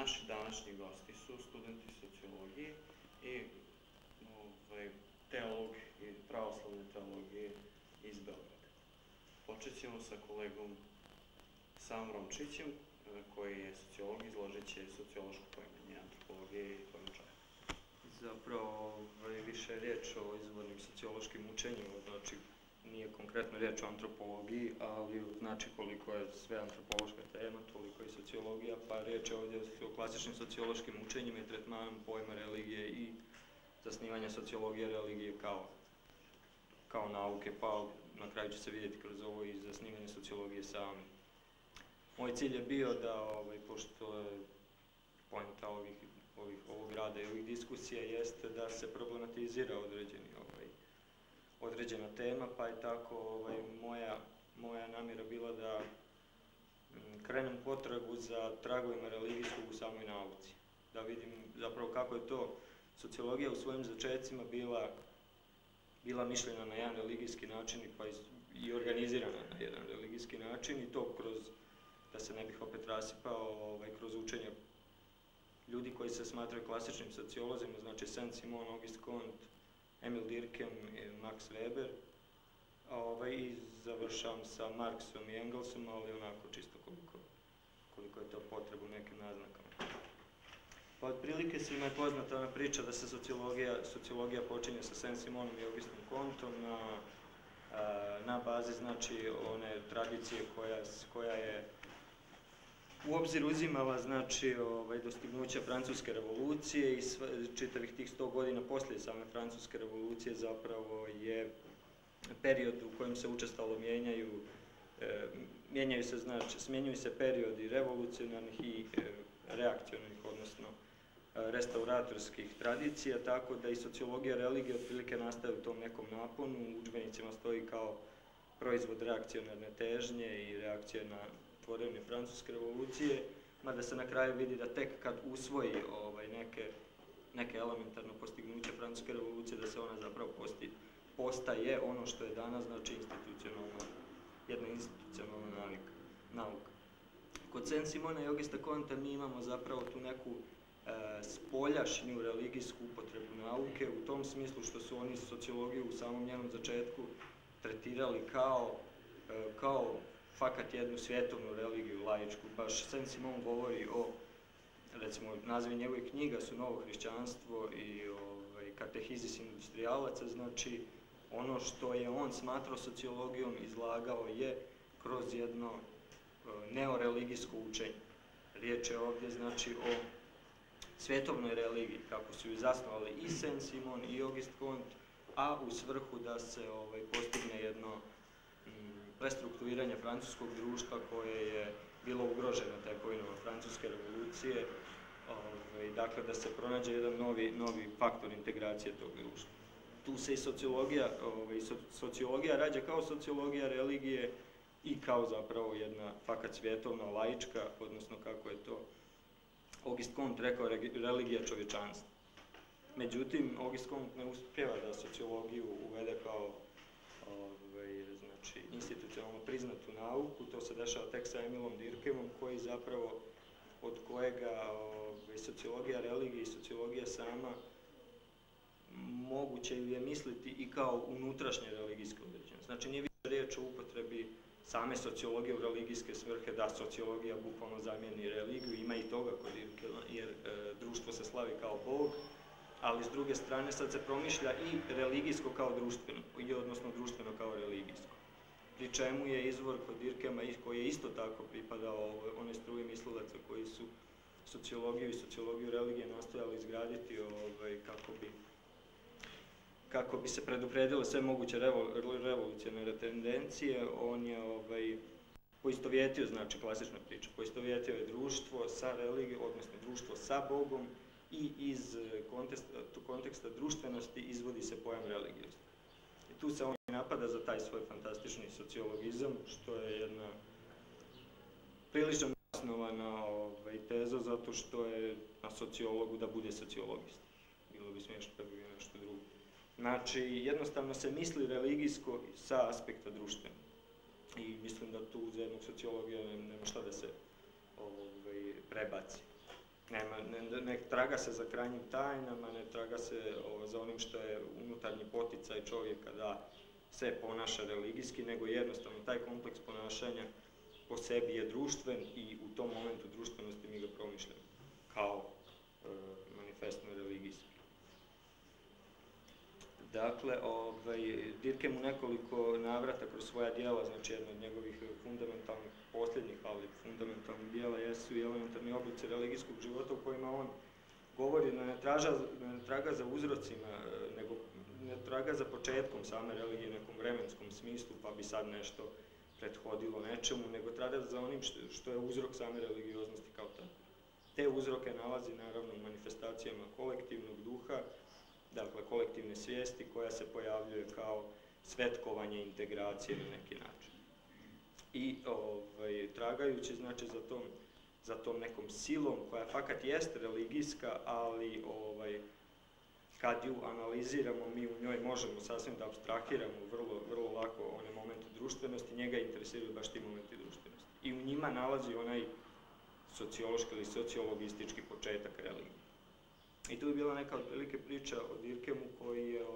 naši današnji gosti su studenti sociologije i teolog i pravoslavne teologije iz Beograda. Počet ćemo sa kolegom Samrom Čićem, koji je sociolog, izložit će sociološko poimanje antropologije i pojma čovjeka. Zapravo, više je riječ o izvornim sociološkim učenjima, znači nije konkretno riječ o antropologiji, ali znači koliko je sve antropološka tema, toliko i sociologija, pa riječ je ovdje o klasičnim sociološkim učenjima i tretmanom pojma religije i zasnivanja sociologije religije kao nauke, pa na kraju će se vidjeti kroz ovo i zasnivanje sociologije same. Moj cilj je bio da, pošto je poenta ovog rada i ovih diskusija jeste da se problematizira određena tema, pa je tako moja namjera bila da krenem potragu za tragovima religijskog u samoj nauci. Da vidim zapravo kako je to sociologija u svojim začecima bila mišljena na jedan religijski način pa i organizirana na jedan religijski način i to kroz, da se ne bih opet rasipao, kroz učenje ljudi koji se smatraju klasičnim sociolozima, znači Saint-Simon, Auguste Comte, Emil Durkheim i Max Weber, i završavam sa Marksom i Engelsom, ali onako čisto koliko je to potrebno nekim naznakama. Pa otprilike svima je poznata ona priča da se sociologija počinje sa Saint-Simonom i Augustom Comteom na bazi, znači, one tradicije koja je u obzir uzimala, znači, dostignuća Francuske revolucije i čitavih tih 100 godina poslije same Francuske revolucije zapravo je period u kojem se učestalo smjenjuju se periodi revolucionarnih i reakcionarnih, odnosno restauratorskih tradicija, tako da i sociologija religije otprilike nastaje u tom nekom naponu, u udžbenicima stoji kao proizvod reakcionarne težnje i reakcije na tvorevine Francuske revolucije, mada se na kraju vidi da tek kad usvoji neke elementarno postignuće Francuske revolucije, da se ona zapravo postaje ono što je danas, znači jedna institucionalna nauka. Kod Saint-Simona i Augusta Comtea mi imamo zapravo tu neku spoljašnju religijsku upotrebu nauke, u tom smislu što su oni sociologiju u samom njenom začetku tretirali kao fakat jednu svjetovnu religiju, laičku. Baš Saint-Simon govori o, recimo, nazivi njegovih knjiga su Novo hrišćanstvo i Katehizis industrijalaca, znači ono što je on smatrao sociologijom izlagao je kroz jedno neoreligijsko učenje. Riječ je ovdje, znači, o svjetovnoj religiji, kako su ju zasnovali i Saint-Simon i Auguste Comte, a u svrhu da se postigne jedno prestrukturiranje francuskog društva koje je bilo ugroženo tekovinama Francuske revolucije, dakle da se pronađe jedan novi faktor integracije tog društva. Tu se i sociologija rađa kao sociologija religije i kao zapravo jedna fakat svjetovna, laička, odnosno kako je to Auguste Comte rekao, religija čovječanstva. Međutim, Auguste Comte ne uspijeva da sociologiju uvede kao znači, institucionalno priznatu nauku. To se dešava tek sa Emilom Durkheimom, koji zapravo, od kojega sociologija religije i sociologija sama moguće je misliti i kao unutrašnje religijske određenje. Znači, nije više riječ o upotrebi same sociologije u religijske svrhe, da sociologija bukvalno zamijeni religiju, ima i toga kod Durkheima, jer društvo se slavi kao Bog, ali s druge strane sad se promišlja i religijsko kao društveno, odnosno društveno kao religijsko. Pri čemu je izvor kod Durkheima, koji je isto tako pripadao one struje mislilaca koji su sociologiju i sociologiju religije nastojali izgraditi kako bi se predupredile sve moguće revolucionarne tendencije. On je poistovjetio, znači klasična priča, poistovjetio je društvo sa religijom, odnosno društvo sa Bogom, i iz konteksta društvenosti izvodi se pojam religijnosti. I tu se on napada za taj svoj fantastični sociologizam, što je jedna prilično zasnovana teza, zato što je na sociologu da bude sociologist. Bilo bi smiješno da bi bio nešto drugo. Znači, jednostavno se misli religijsko sa aspekta društvenog. I mislim da tu za jednog sociologija nema šta da se prebaci. Ne traga se za krajnjim tajnama, ne traga se za onim što je unutarnji poticaj čovjeka da se ponaša religijski, nego jednostavno taj kompleks ponašanja po sebi je društven i u tom momentu društvenosti mi ga promišljamo kao manifestno religijski. Dakle, Durkheim u nekoliko navrata kroz svoja djela, znači jedno od njegovih fundamentalnih, posljednjih, ali fundamentalnih djela jesu i elementarni oblici religijskog života u kojima on govori da ne traga za uzrocima, nego ne traga za početkom same religije, nekom vremenskom smislu, pa bi sad nešto prethodilo nečemu, nego traga za onim što je uzrok same religioznosti kao tako. Te uzroke nalazi naravno u manifestacijama kolektivnog duha, dakle kolektivne svijesti koja se pojavljuje kao svetkovanje integracije na neki način. I tragajući znači za tom nekom silom koja fakat jest religijska, ali kad ju analiziramo mi u njoj možemo sasvim da apstrahiramo vrlo lako one momente društvenosti, njega interesiraju baš ti momenti društvenosti. I u njima nalazi onaj sociološki ili sociologistički početak religije. I tu je bila neka otprilike priča o Durkheemu koji je,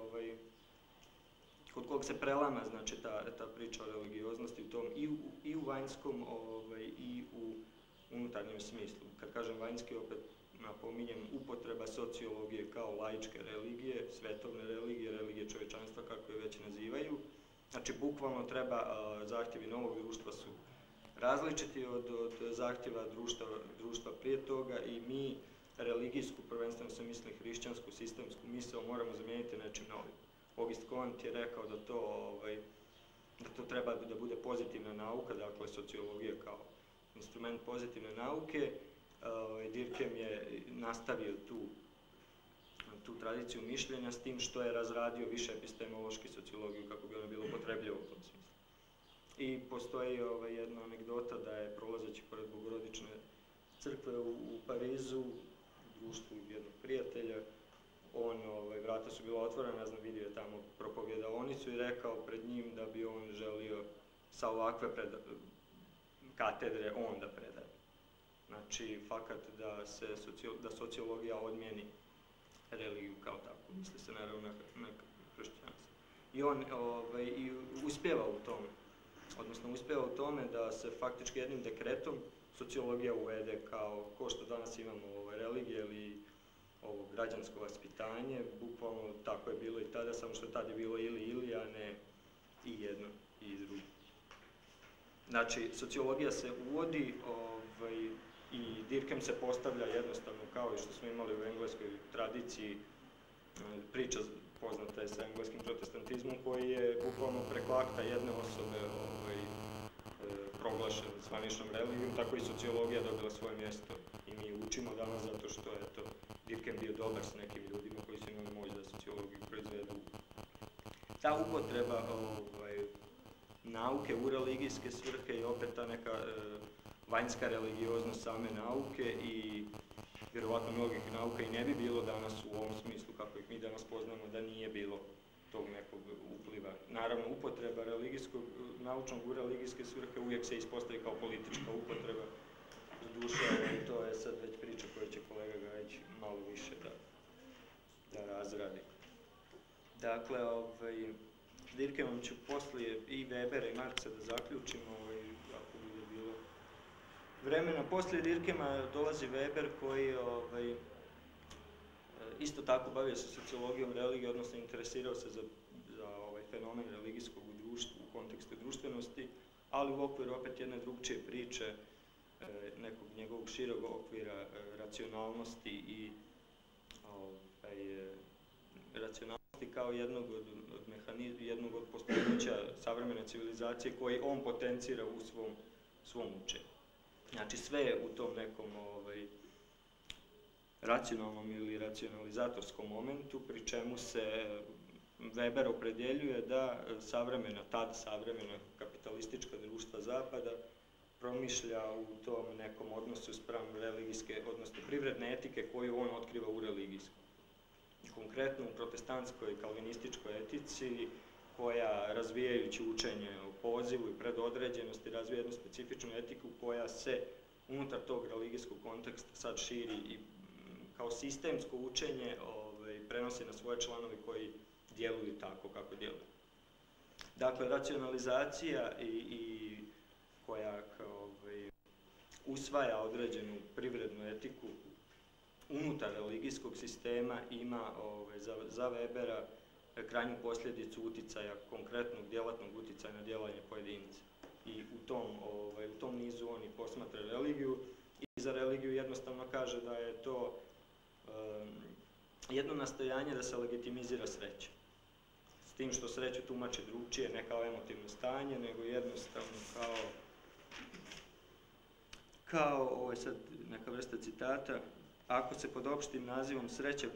kod kog se prelama, znači, ta priča o religioznosti u tom i u vanjskom i u unutarnjem smislu. Kad kažem vanjski, opet napominjem upotreba sociologije kao laičke religije, svetovne religije, religije čovječanstva, kako je već nazivaju. Znači, bukvalno treba, zahtjevi novog društva su različiti od zahtjeva društva prije toga i mi religijsku, prvenstveno se misli hrišćansku, sistemsku misao moramo zamijeniti nečim novim. Auguste Comte je rekao da to treba da bude pozitivna nauka, dakle sociologija kao instrument pozitivne nauke. Durkheim je nastavio tu tradiciju mišljenja s tim što je razradio više epistemološki sociologiju kako bi ona bila upotrebljiva u tom smislu. I postoji jedna anegdota da je prolazeći pored Bogorodične crkve u Parizu, u društvu jednog prijatelja, vrata su bila otvorena, ja znam, vidio je tamo propovjedaonicu i rekao pred njim da bi on želio sa ovakve katedre on da predaje. Znači, fakat da sociologija odmijeni religiju kao tako, misli se naravno na hrišćanstvo. I on uspjeva u tome, odnosno uspjeva u tome da se faktički jednim dekretom sociologija uvede kao što danas imamo religije ili ovo građansko vaspitanje, bukvalno tako je bilo i tada, samo što tad je bilo ili, a ne i jedno i drugo. Znači, sociologija se uvodi i Durkheim se postavlja jednostavno kao i što smo imali u engleskoj tradiciji, priča poznata je sa engleskim protestantizmom koji je bukvalno preko akta jedne osobe proglašen zvaničnom religijom, tako i sociologija dobila svoje mjesto i mi učimo danas zato što je Durkheim bio dobar s nekim ljudima koji su imali moć da sociologiju proizvedu. Ta upotreba nauke u religijske svrhe i opet ta neka vanjska religioznost same nauke i vjerovatno mnogih nauka i ne bi bilo danas u ovom smislu kako ih mi danas poznamo da nije bilo tog nekog upliva. Naravno, upotreba naučnog u religijske svrhe uvijek se ispostavi kao politička upotreba. Doduše, to je sad već priča koju će kolega Gajić malo više da razradi. Dakle, Durkheimom ću poslije i Webera i Marksa da zaključimo, ako bi bilo vremena. Poslije Durkheima dolazi Weber koji isto tako bavio se sociologijom religije, odnosno interesirao se za fenomen religijskog u društvu, u kontekstu društvenosti, ali u okviru opet jedne drugčije priče, nekog njegovog širog okvira racionalnosti i racionalnosti kao jednog od postignuća savremene civilizacije koji on potencira u svom učenju. Znači sve je u tom nekom racionalnom ili racionalizatorskom momentu, pri čemu se Weber opredjeljuje da tad savremena kapitalistička društva Zapada promišlja u tom nekom odnosu spram religijske, odnosno privredne etike koju on otkriva u religijskoj. Konkretno u protestantskoj kalvinističkoj etici koja, razvijajući učenje o pozivu i predodređenosti, razvija jednu specifičnu etiku koja se unutar tog religijskog konteksta sad širi i kao sistemsko učenje prenosi na svoje članove koji djeluju tako kako djeluju. Dakle, racionalizacija koja usvaja određenu privrednu etiku unutar religijskog sistema ima za Webera krajnju posljedicu uticaja, konkretnog djelatnog uticaja na djelovanje pojedinca. I u tom nizu oni posmatra religiju i za religiju jednostavno kaže da je to jedno nastojanje da se legitimizira sreća. S tim što sreću tumači drugčije, ne kao emotivno stanje, nego jednostavno kao sad neka vrsta citata, ako se pod opštim nazivom sreće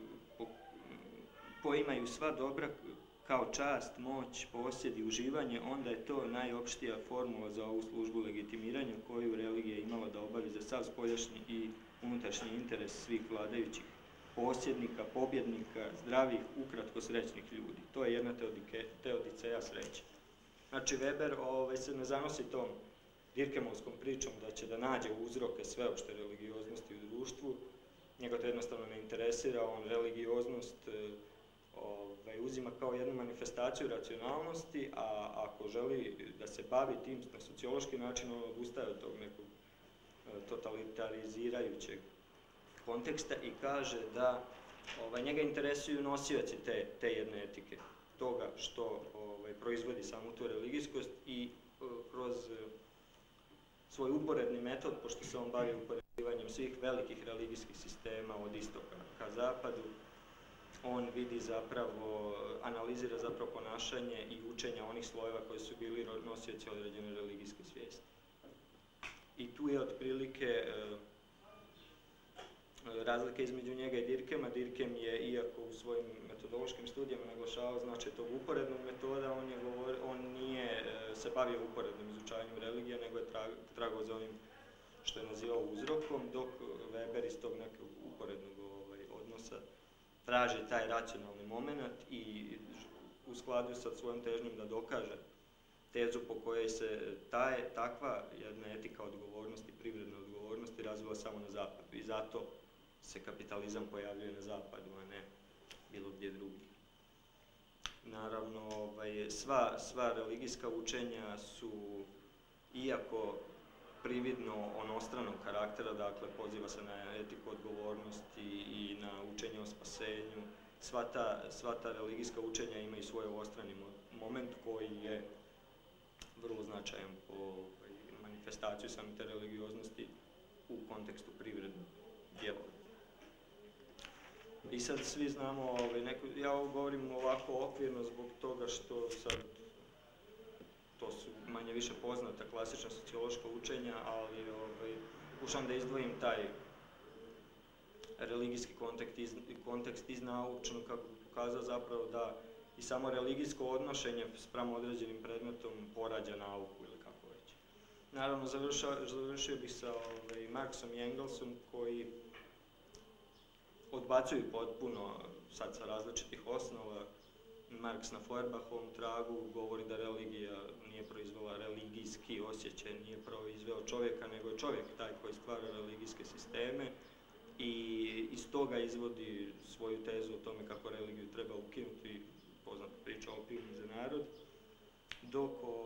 poimaju sva dobra kao čast, moć, posjed i uživanje, onda je to najopštija formula za ovu službu legitimiranja koju religija imala da obavi za sav spoljašnji i unutrašnji interes svih vladajućih posjednika, pobjednika, zdravih, ukratko srećnih ljudi. To je jedna teodiceja sreće. Znači, Weber se ne zanosi tom Dirkemovskom pričom da će da nađe uzroke sveopšte religioznosti u društvu. Njega to jednostavno ne interesira, on religioznost uzima kao jednu manifestaciju racionalnosti, a ako želi da se bavi tim na sociološki način, on odustaje od tog nekog totalitarizirajućeg konteksta i kaže da njega interesuju nosioci te jedne etike, toga što proizvodi samu tu religijskost i kroz svoj uporedni metod, pošto se on bavi uporedivanjem svih velikih religijskih sistema od istoka ka zapadu, on vidi zapravo, analizira zapravo ponašanje i učenja onih slojeva koji su bili nosioci određene religijske svijesti. I tu je otprilike razlika između njega i Dirkema. Dirkem je, iako u svojim metodološkim studijama naglašavao značaj tog uporednog metoda, on nije se bavio uporednim izučavanjem religija, nego je tragao za onim što je nazivao uzrokom, dok Weber iz tog nekog uporednog odnosa traži taj racionalni moment i u skladu sa svojom težnjom da dokaže tezu po kojoj se takva jedna etika odgovornosti, privredne odgovornosti razvila samo na zapadu i zato se kapitalizam pojavljuje na zapadu, a ne bilo gdje drugdje. Naravno, sva religijska učenja su, iako prividno onostranog karaktera, dakle poziva se na etiku odgovornosti i na učenje o spasenju, sva ta religijska učenja imaju svoj ostrani moment koji je vrlo značajan po manifestaciju same te religioznosti u kontekstu privrednog djelovanja. I sad svi znamo, ja ovo govorim ovako okvirno zbog toga što sad to su manje više poznata klasična sociološka učenja, ali pokušam da izdvojim taj religijski kontekst iz naučnog, kako bi pokazao zapravo da i samo religijsko odnošenje spram određenim predmetom porađa nauku ili kako već. Naravno, završio bih sa Marksom i Engelsom koji odbacuju potpuno, sad sa različitih osnova. Marks na Feuerbachovom tragu govori da religija nije proizvela religijski osjećaj, nije proizveo čovjeka, nego je čovjek taj koji stvara religijske sisteme i iz toga izvodi svoju tezu o tome kako religiju treba ukinuti, poznata priča o opijumu za narod, dok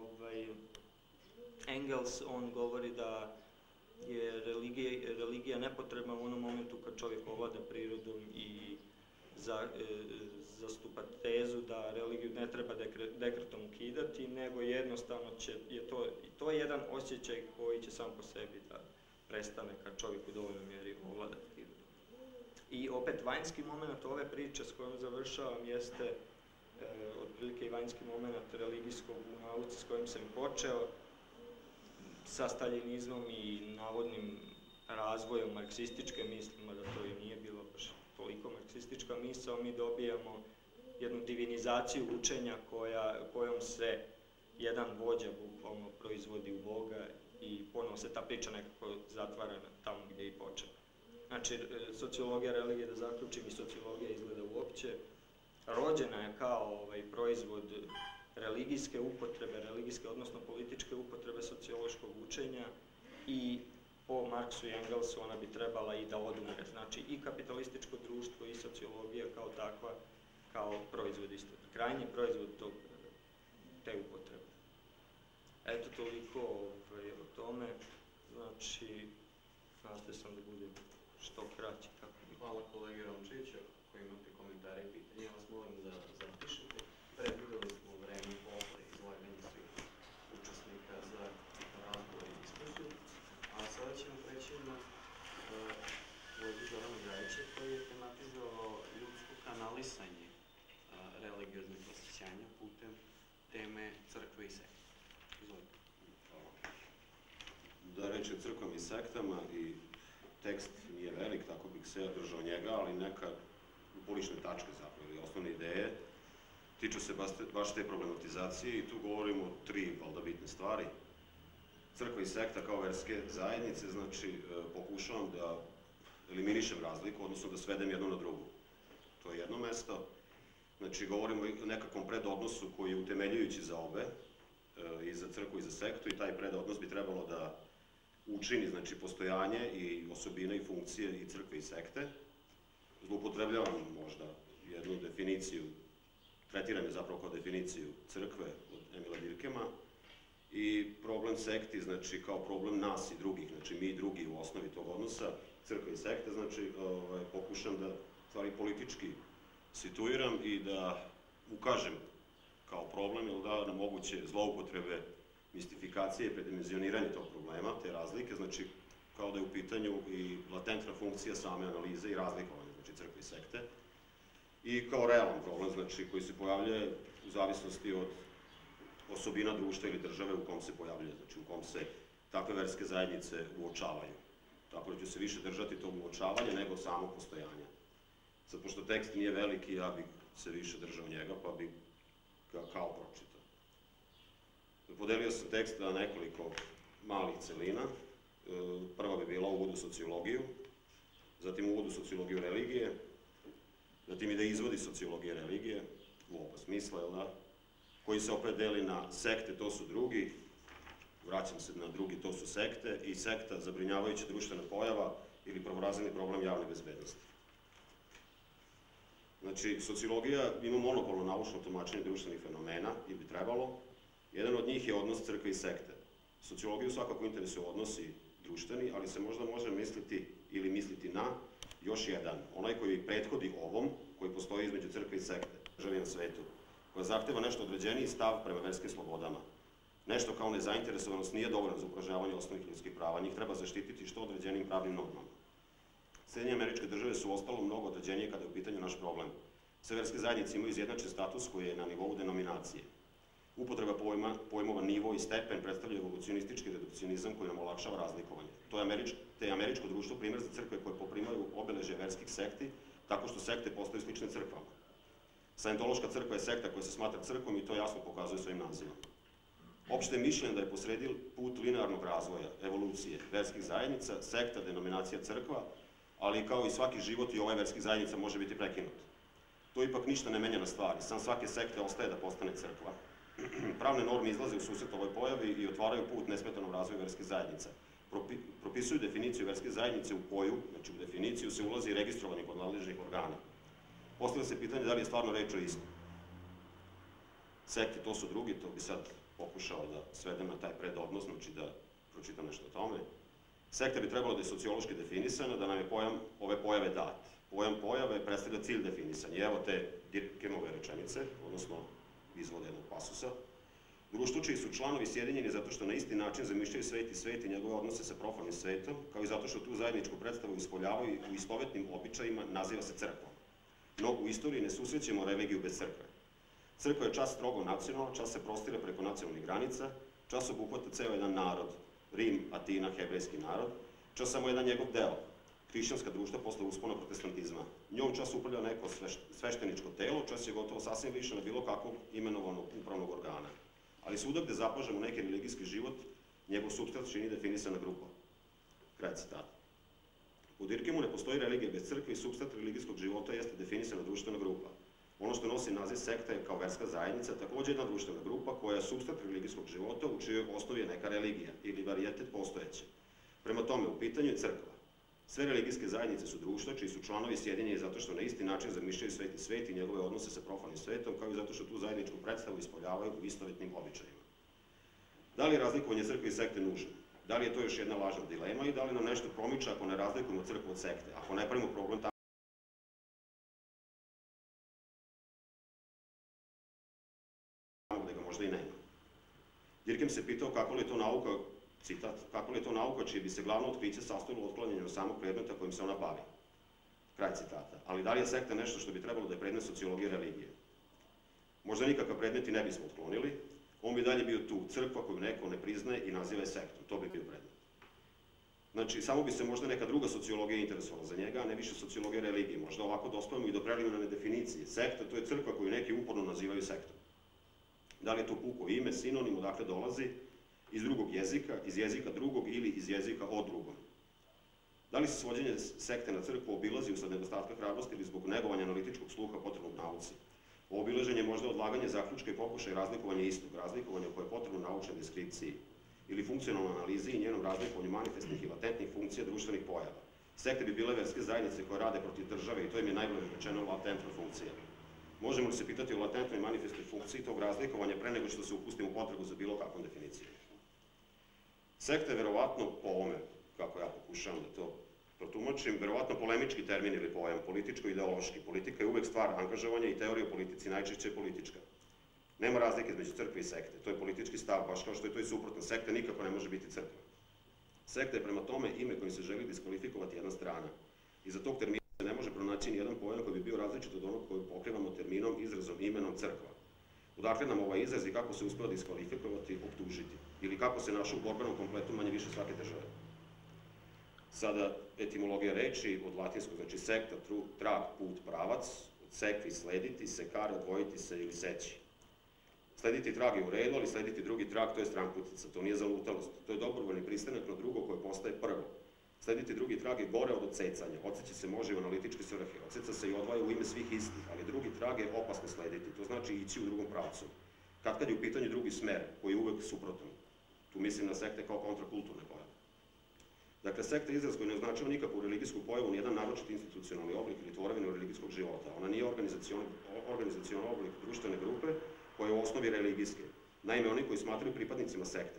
Engels, on govori da je religija nepotrebna u onom momentu kad čovjek ovlada prirodom i zastupa tezu da religiju ne treba dekretom ukidati, nego jednostavno to je jedan osjećaj koji će sam po sebi da prestane kad čovjek u dovoljnoj mjeri ovlada prirodom. I opet vanjski moment ove priče s kojom završavam jeste otprilike i vanjski moment religijskog u nauci s kojim sam počeo, sa staljinizmom i navodnim razvojom marksističke mislima, da to i nije bilo baš toliko marksistička misao, mi dobijamo jednu divinizaciju učenja kojom se jedan vođa bukvalno proizvodi u Boga i ponovo se ta priča nekako zatvara tamo gdje i počela. Znači, sociologija religije, da zaključim, i sociologija izgleda uopće, rođena je kao proizvod religijske upotrebe, odnosno političke upotrebe sociološkog učenja i po Marksu i Engelsu ona bi trebala i da odumre. Znači i kapitalističko društvo i sociologija kao takva, kao proizvod isto, krajnji proizvod te upotrebe. Eto toliko o tome, znači nastoje sam da budem što kraći. Hvala kolegi Romčiću, ako imate komentare i pitanje, ja vas molim da zapišete. Predvideli smo vreme posle izlaganja svih učesnika za razgovor i diskusiju, a sada ćemo preći na kolegu Zorana Gajića koji je tematizovao ljudsko kanalisanje religioznih osjećanja putem teme crkve i sekte. Izvolite. Da reći o crkvama i sektama, i tekst nije velik, tako bih se držao njega, ali neka uporišne tačke zapravo, ili osnovne ideje, tiču se baš te problematizacije i tu govorimo o tri valjda bitne stvari. Crkva i sekta kao verske zajednice, znači pokušavam da eliminišem razliku, odnosno da svedem jedno na drugo. To je jedno mesto. Znači govorimo o nekakvom predodnosu koji je utemeljujući za obe, i za crkvu i za sektu, i taj predodnos bi trebalo da učini, znači, postojanje i osobine i funkcije i crkve i sekte. Zloupotrebljavam možda jednu definiciju, tretiram je zapravo kao definiciju crkve od Emila Durkheima, i problem sekti, znači, kao problem nas i drugih, znači, mi i drugi u osnovi tog odnosa, crkve i sekte, znači, pokušam da stvari politički situiram i da ukažem kao problem, ili da na moguće zloupotrebe, mistifikacije i predimenzioniranje tog problema, te razlike, znači kao da je u pitanju i latentna funkcija same analize i razlikovanja, znači crkve i sekte, i kao realan problem, znači koji se pojavljuje u zavisnosti od osobina društva ili države u kom se pojavljuje, znači u kom se takve verske zajednice uočavaju. Tako da ću se više držati tog uočavanja nego samog postojanja. Sad, pošto tekst nije veliki, ja bih se više držao njega, pa bih ga kao pročitao. Podelio sam tekst na nekoliko malih celina. Prva bi bila uvod u sociologiju, zatim uvod u sociologiju religije, zatim i da izvodi sociologije religije, u oba smisla, jel da? Koji se opet deli na sekte, to su drugi, vraćam se na drugi, to su sekte, i sekta, zabrinjavajuća društvena pojava ili prvorazredni problem javne bezbednosti. Znači, sociologija ima monopolno naučno tumačenje društvenih fenomena, i bi trebalo. Jedan od njih je odnos crkve i sekte. Sociologiju svakako interesuju odnosi društveni, ali se možda može misliti ili misliti na još jedan, onaj koji prethodi ovom, koji postoji između crkve i sekte, državi na svetu, koja zahteva nešto određeniji stav prema verskim slobodama. Nešto kao nezainteresovanost nije dovoljno za upražnjavanje osnovnih ljudskih prava, njih treba zaštititi što određenijim pravnim normama. Sjedinjene Američke Države su ostalo mnogo određenije kada je u pitanju naš problem. Sve verske zajednice imaju izjednačen status koji je na nivou denominacije. Upotreba pojmova nivo i stepen predstavlja evolucionistički redukcionizam koji nam olakšava razlikovanje. Te je američko društvo primjer za crkve koje poprimaju obeležje verskih sekti, tako što sekte postaju slične crkvama. Sajentološka crkva je sekta koja se smatra crkvom i to jasno pokazuje svojim nazivom. Opšte je mišljenje da je posredi put linearnog razvoja, evolucije, verskih zajednica, sekta, denominacija crkva, ali kao i svaki život i ovaj verskih zajednica može biti prekinut. To ipak ništa ne menja na stvari, sam svake sekte ostaje da postane crkva. Pravne norme izlaze u susret ovoj pojavi i otvaraju put nesmetanom razvoju verskih zajednica. Propisuju definiciju verske zajednice u koju, znači u definiciju, se ulazi registrovani kod nadležnih organa. Postavlja se pitanje da li je stvarno reč o istom. Sekte, to su drugi, to bi sad pokušao da svedem na taj predodnos, znači da pročitam nešto o tome. Sekta bi trebalo da je sociološki definisana, da nam je pojam ove pojave dat. Pojam pojave predstavlja cilj definisanja. Evo te Durkheimove rečenice, odnosno izvode jednog pasusa. Društvo čiji su članovi sjedinjeni zato što na isti način zamišljaju svet i njegove odnose sa profanim svetom, kao i zato što tu zajedničku predstavu ispoljavaju u istovetnim običajima, naziva se crkvom. No, u istoriji ne susrećemo religiju bez crkve. Crkva je čas strogo nacionalna, čas se prostire preko nacionalnih granica, čas obuhvata ceo jedan narod, Rim, Atina, hebrejski narod, čas samo jedan njegov deo, hrišćanska društva posle uspona protestantizma. Njom čas upravlja neko svešteničko telo, čas je gotovo sasvim više na bilo kakvog imenovanog upravnog organa. Ali svuda gde zapažemo neki religijski život, njegov supstrat čini definisana grupa. Kraj citata. U Durkheimu ne postoji religija bez crkve i supstrat religijskog života jeste definisana društvena grupa. Ono što nosi naziv sekta je kao verska zajednica, takođe jedna društvena grupa koja je supstrat religijskog života u čijoj osnovi je neka religija ili varijetet postojeće. Prema tome, u pitanju je crkva. Sve religijske zajednice su društva čiji su članovi sjedinjeni zato što na isti način zamišljaju sveti svet i njegove odnose sa profanim svetom, kao i zato što tu zajedničku predstavu ispoljavaju u istovetnim običajima. Da li je razlikovanje crkve i sekte nužno? Da li je to još jedna lažna dilema i da li nam nešto promiče ako ne razlikujemo crkvu od sekte, ako ne pravimo problem tamo gde ga možda i nema? Dirkem se pitao kako li je to nauka, citat, kako li je to nauka čije bi se glavno otkriće sastojilo u otklanjanju samog predmeta kojim se ona bavi. Kraj citata. Ali da li je sekta nešto što bi trebalo da je predmet sociologije religije? Možda nikakav predmet i ne bismo otklonili, on bi dalje bio tu, crkva koju neko ne priznaje i naziva je sektom, to bi bio predmet. Znači, samo bi se možda neka druga sociologija interesovala za njega, a ne više sociologija religije. Možda ovako dospojamo i do preliminarne definicije. Sekta, to je crkva koju neki uporno nazivaju sektom. Da li je to puko ime, sinonim, odakle dolazi, iz drugog jezika, iz jezika drugog ili iz jezika o drugom? Da li se svođenje sekte na crkvu obilazi usled nedostatka hrabrosti ili zbog negovanja analitičkog sluha potrebnog nauci? Obilaženje je možda odlaganje zaključka i pokušaj razlikovanja istog, razlikovanja koje je potrebno naučnoj deskripciji ili funkcionalnoj analizi i njenom razlikovanju manifestnih i latentnih funkcija društvenih pojava. Sekte bi bile verske zajednice koje rade protiv države i to im je najbolje rečeno latentna funkcija. Možemo li se pitati o latentnoj manifestnoj funkciji tog razlikovanja pre nego što se upustimo u potrebu za bilo kakvom definicijom? Sekta je verovatno po ovome, kako ja pokušavam da to protumačim, verovatno polemički termin ili pojam, političko-ideološki. Politika je uvek stvar angažovanja i teorija o politici najčešće je politička. Nema razlike između crkve i sekte, to je politički stav, baš kao što je to i suprotno. Sekta nikako ne može biti crkva. Sekta je prema tome ime kojim se želi diskvalifikovati jedna strana. Iza tog termina se ne može pronaći ni jedan pojam koji bi bio različit od onog koji pokrivamo terminom, izrazom, imenom crkva. Odakle nam ovaj izraz i kako se uspeo diskvalifikovati, optužiti? Ili kako se našao u borbenom kompletu manje više svake države? Sada, etimologija reči od latinskog, znači sekta, trag, put, pravac, od sekvi slediti, sekare, odvojiti se ili seći. Slediti trag je u redu, ali slediti drugi trag, to je stranputica, to nije zalutalost, to je dobrovoljni pristanak na drugo koje postaje prvo. Slediti drugi trag je gore od odsecanja, odseći se može i u analitičke svrhe, odseca se i odvaja u ime svih istih, ali drugi trag je opasno slediti, to znači ići u drugom pravcu. Kad je u pitanju drugi smer, koji je uvek suprotan, tu mislim na sekte kao kontrakulturne pojave. Dakle, sekta je izraz koji ne označava nikakvu religijsku pojavu, nijedan naročit institucionalni oblik ili tvorevinu religijskog života. Ona nije organizacioni oblik društvene grupe koja je u osnovi religijske. Naime, oni koji smatraju pripadnicima sekte,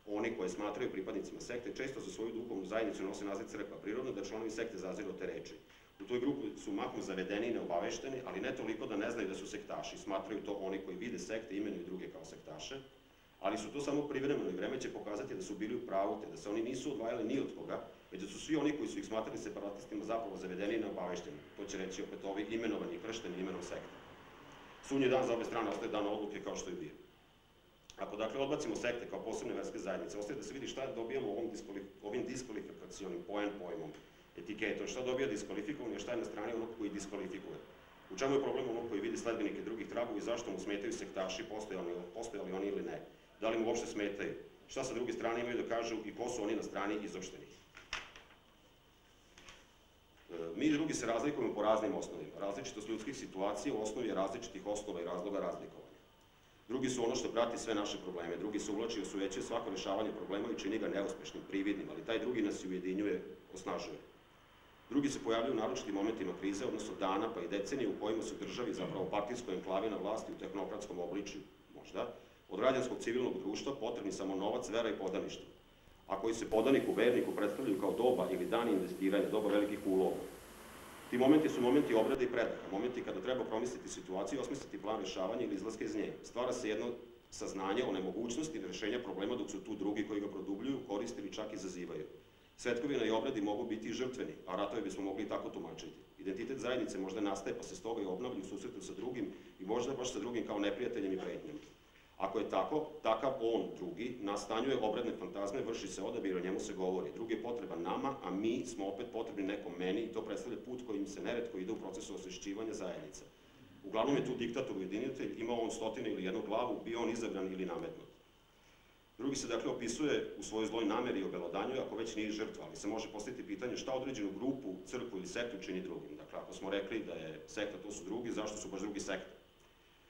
često za svoju duhovnu zajednicu nose naziv crkva. Prirodno da članovi sekte zaziru od te reči. U toj grupi su mahom zavedeni i neobavešteni, ali ne toliko da ne znaju da su sektaši. Smatraju to oni koji vide sekte, imenuju druge kao sektaše, ali su to samo privremeno i vreme će pokazati da su bili u pravu, te da se oni nisu odvajali ni od koga, već da su svi oni koji su ih smatrali separatistima zapravo zavedeni i neobavešteni. To će reći opet ovi imenovani i kršteni imenom sekte. Sudnji dan za obe strane ostaje dan odluke kao što je bio. Ako dakle odbacimo sekte kao posebne verske zajednice, ostaje da se vidi šta dobijamo ovim diskvalifikacionim pojmom, etiketom, šta dobija diskvalifikovanje, šta je na strani onog koji diskvalifikuje. U čemu je problem onog koji vidi sledbenike drugih tragova i zašto mu smetaju sektaši, postojali oni ili ne? Da li mu uopšte smetaju? Šta sa druge strane imaju da kažu i ko su oni na strani izopštenih? Mi i drugi se razlikujemo po raznim osnovima. Različitost ljudskih situacija u osnovi je različitih osnova i razloga razlikovanja. Drugi su ono što prati sve naše probleme. Drugi se uvlači i osujećuje svako rešavanje problema i čini ga neuspešnim, prividnim, ali taj drugi nas i ujedinjuje, osnažuje. Drugi se pojavljaju u naročitim momentima krize, odnosno dana pa i decenije u kojima su državi, zapravo partijskoj enklavi na vlasti u tehnokratskom obličju, možda, od građanskog civilnog društva potrebni samo novac, vera i podaništvo, a koji se podaniku, verniku predstavljaju kao doba ili dan investiranja, doba velikih uloga. Ti momenti su momenti obrade i predaha, momenti kada treba promisliti situaciju i osmisliti plan rešavanja ili izlaska iz nje. Stvara se jedno saznanje o nemogućnosti rešenja problema dok su tu drugi koji ga produbljuju, koriste ili čak izazivaju. Svetkovina i obradi mogu biti i žrtveni, a ratovi bismo mogli i tako tumačiti. Identitet zajednice možda nastaje pa se stoga i obnavlja u susretu sa drugim i možda baš sa drugim kao neprijateljem i pretnjom. Ako je tako, takav on, drugi, nastanjuje obredne fantazme, vrši se odabir, o njemu se govori. Drugi je potreban nama, a mi smo opet potrebni nekom meni i to predstavlja put kojim se neretko ide u procesu osvešćivanja zajednice. Uglavnom je tu diktator ujedinitelj, imao on stotine ili jednu glavu, bio on izabran ili nametnut. Drugi se dakle opisuje u svojoj zloj nameri i obelodanju, ako već nije žrtva, ali se može postaviti pitanje šta određenu grupu, crkvu ili sektu čini drugim. Dakle, ako smo rekli da je sekta, to su drugi, zašto su baš drugi sekta?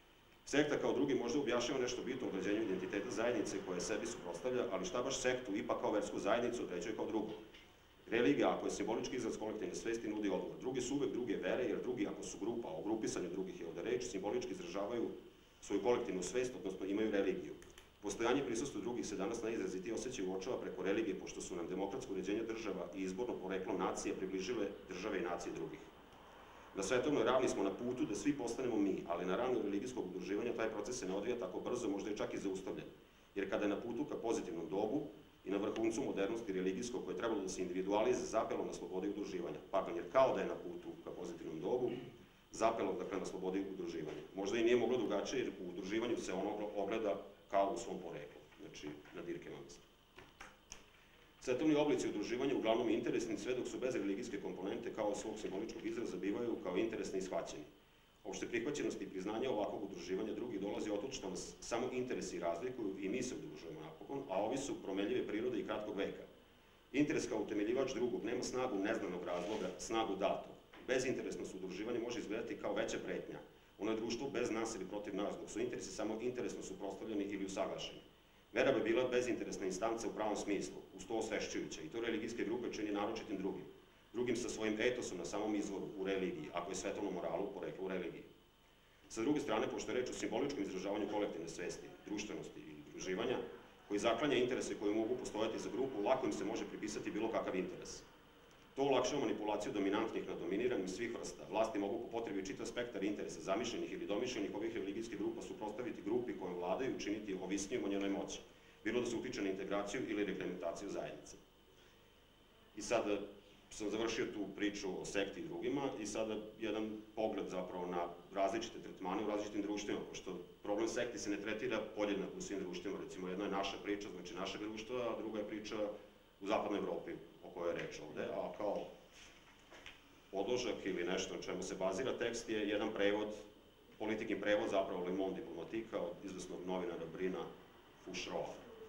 Sekta kao drugi možda objašnjava nešto bitno u određenju identiteta zajednice koje sebi suprotstavlja, ali šta baš sektu ipak kao versku zajednicu određuje kao drugo? Religija, ako je simbolički izraz kolektivne svesti, nudi odgovor. Drugi su uvek druge vere, jer drugi, ako su grupa, o grupisanju drugih je ovde reč, simbolički izražavaju svoju kolektivnu svest, odnosno imaju religiju. Postojanje i prisustvo drugih se danas najizrazitije osjećaju uočava preko religije, pošto su nam demokratsko uređenje država i izborno poreklom nacije približile države i nacije drugih. Na svetovnoj ravni smo na putu da svi postanemo mi, ali na ravni religijskog udruživanja taj proces se ne odvija tako brzo, možda je čak i zaustavljen. Jer kada je na putu ka pozitivnom dobu i na vrhuncu modernosti religijskog koje je trebalo da se individualize zapelo na slobodi udruživanja, jer kao da je na putu ka pozitivnom dobu, zapelo dakle na slobodi udruživanja. Možda i nije moglo drugačije, jer u udruživanju se ono ogleda kao u svom poreklu, znači na dirkama mislim. Svetovni oblici udruživanja uglavnom interesni, sve dok su bez religijske komponente kao svog simboličkog izraza bivaju kao interesni i shvaćeni. Opšte prihvaćenost i priznanje ovakvog udruživanja drugih dolazi od toga što nas samo interesi razlikuju i mi se udružujemo napokon, a ovi su promenljive prirode i kratkog veka. Interes kao utemeljivač drugog nema snagu neznanog razloga, snagu datog. Bezinteresnost udruživanja može izgledati kao veća pretnja. Ono je društvo bez nas ili protiv nas, dok su interesi samo interesno suprotstavljeni ili usaglašeni. Vera bi bila bezinteresna instanca u pravom smislu, uz to osvešćujuća, i to religijske grupe čini naročitim drugim. Drugim sa svojim etosom na samom izvoru u religiji, ako je svetovno moralu poreklo u religiji. Sa druge strane, pošto je reč o simboličkom izražavanju kolektivne svesti, društvenosti i udruživanja, koji zaklanja interese koji mogu postojati za grupu, lako im se može pripisati bilo kakav interes. To olakšava manipulaciju dominantnih nad dominiranim svih vrsta. Vlasti mogu po potrebi čitav spektar interesa zamišljenih ili domišljenih ovih religijskih grupa suprotstaviti grupi kojom vladaju i učiniti ovisnijom o njenoj moći, bilo da se utiče na integraciju ili reglementaciju zajednice. I sada sam završio tu priču o sekti i drugima i sada jedan pogled zapravo na različite tretmane u različitim društvima, pošto problem sekti se ne tretira podjednako u svim društvima. Recimo, jedna je naša priča, znači našeg društva, a druga je priča u zapadnoj Evropi, o kojoj je reč ovde, a kao podložak ili nešto na čemu se bazira tekst je jedan prevod, politikin prevod zapravo Le Monde Diplomatique od izvesnog novinara Brina Foucheroa.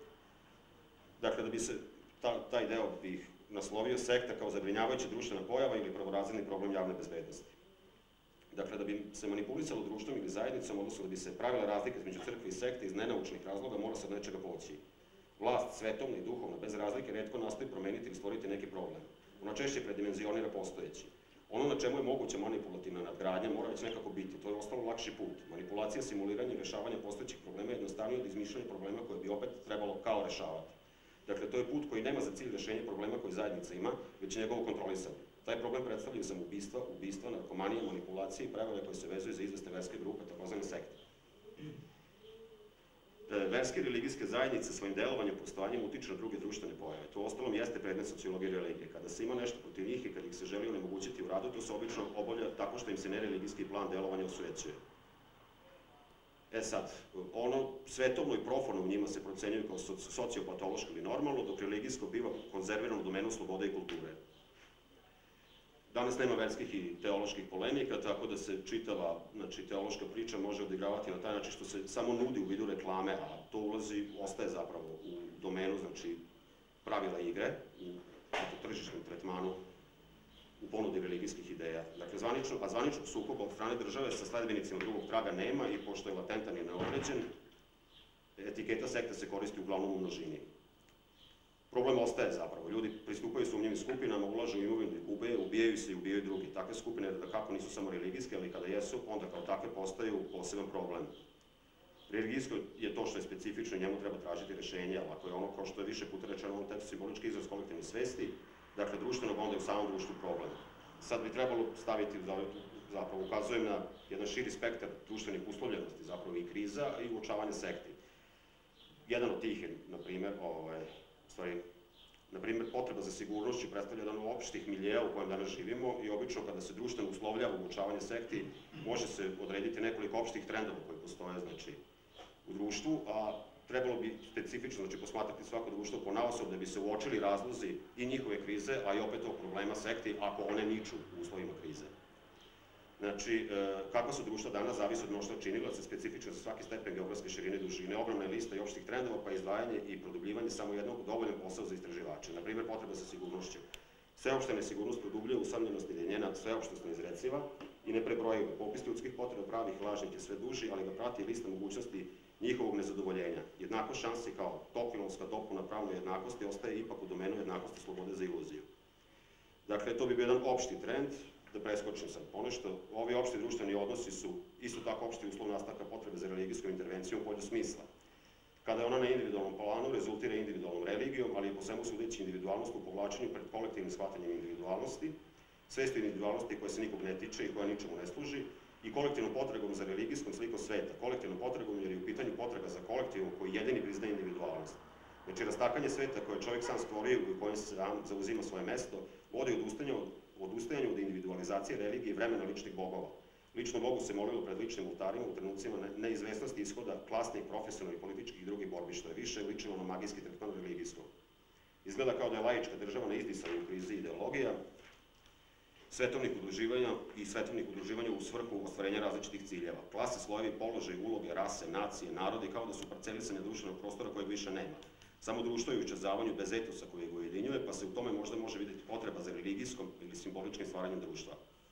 Dakle, da bi se taj deo bih naslovio sekta kao zabrinjavajuća društvena pojava ili prvorazredni problem javne bezbednosti. Dakle, da bi se manipulisalo društvom ili zajednicom, odnosno da bi se pravila razlika između crkve i sekte iz nenaučnih razloga, mora se od nečega poći. Vlast, svetovna i duhovna, bez razlike, retko nastoji promeniti ili stvoriti neki problem. Ona češće predimenzionira postojeći. Ono na čemu je moguća manipulativna nadgradnja mora već nekako biti, to je ostalo lakši put. Manipulacija, simuliranje i rešavanje postojećih problema je jednostavnije od izmišljanja problema koje bi opet trebalo kao rešavati. Dakle, to je put koji nema za cilj rešenje problema koji zajednica ima, već njegovo kontrolisanje. Taj problem predstavljaju samoubistva, narkomanije, manipulacije i prevare koje se vezuju za izvesne verske grupe, takozvane sekte. Verske i religijske zajednice svojim delovanjem, postojanjem utiču na druge društvene pojave. To ostalom jeste predmet sociologije i religije. Kada se ima nešto protiv njih i kad ih se želi onemogućiti u radu, to se obično obavlja tako što im se nereligijski plan delovanja osujećuje. Sad, ono svetovno i proforno u njima se procenjuju kao sociopatološko ili normalno, dok religijsko biva konzervirano u domenu slobode i kulture. Danas nema verskih i teoloških polemika, tako da se čitava teološka priča može odigravati na taj način što se samo nudi u vidu reklame, a to ostaje zapravo u domenu pravila igre, u tržišnom tretmanu, u ponudi religijskih ideja. Dakle, zvaničnog sukoba od strane države sa sledbenicima drugog traga nema i pošto je latentan i neodređen, etiketa sekta se koristi uglavnom u množini. Problem ostaje zapravo. Ljudi pristupaju sumnjivim skupinama, ulažu u imovinu i gube, ubijaju se i ubijaju drugi. Takve skupine, da kako nisu samo religijske, ali kada jesu, onda kao takve postaju poseban problem. Religijsko je to što je specifično i njemu treba tražiti rešenje, ali ako je ono, kao što je više puta rečeno u ovom tekstu, simbolički izraz kolektivne svesti, dakle, društvenog, onda je u samom društvu problem. Sad bi trebalo staviti, zapravo ukazujem na jedan širi spektar društvenih uslovljenosti, zapravo i kriza i uočavanja sekti. Jedan od tih je, na primjer, potreba za sigurnošću predstavlja jedan od opštih miljeja u kojem danas živimo i obično kada se društveno uslovljava uočavanje sekti, može se odrediti nekoliko opštih trendova koji postoje, u društvu, a trebalo bi specifično, posmatrati svako društvo ponaosob da bi se uočili razlozi i njihove krize, a i opet ovog problema sekti ako one niču u uslovima krize. Znači, kakva su društva danas zavisi od mnoštva činilaca, specifično za svaki stepen geografske širine i dužine, ogromna je lista i opštih trendova, pa izdvajanje i produbljivanje samo jednog dovoljan posao za istraživače. Na primjer, potreba za sigurnošću. Sveopšta nesigurnost produbljuje usamljenost ili je njena sveopštostno izreciva, i neprebrojive. Popis ljudskih potreba pravih i lažnih je sve duži, ali ga prati i lista mogućnosti njihovog nezadovoljenja. Jednako šansi kao Tolkienovska dopuna pravnoj jednakosti ostaje ipak u domenu jednakosti slobode za iluziju. Dakle, to bi bio jedan opšti trend, da preskočim sad ponešto. Ovi opšti društveni odnosi su isto tako opšti uslov nastavka potrebe za religijskom intervencijom u polju smisla. Kada je ona na individualnom planu, rezultira individualnom religijom, ali je po svemu sudeći individualnost u povlačenju pred kolektivnim shvatanjem individualnosti, svesti individualnosti koja se nikog ne tiče i koja ničemu ne služi, i kolektivnom potregom za religijskom slikom sveta. Kolektivnom potregom jer je u pitanju potrega za kolektivom koji jedini priznaje individualnost. Znači, rastakanje sveta koje čovjek sam stvorio i u kojem se zauzima svoje mesto, vodi odustajanju od individualizacije religije i vremena ličnih bogova. Lično Bogu se molilo pred ličnim oltarima u trenucima neizvesnosti ishoda klasnih, profesionalnih, političkih i drugih borbi, što je više ličilo na magijski tretman religijskog. Izgleda kao da je laička država na izdisanju u krizi ideologija, svetovnih udruživanja u svrhu ostvarenja različitih ciljeva. Klase, slojevi, položaj, uloge, rase, nacije, narodi kao da su parcelisanje društvenog prostora kojeg više nema. Samo društvo je u iščezavanju bez etosa koji ga ujedinjuje, pa se u tome možda može vidjeti potreba za religijskom ili simboličkim stvaranjem društva.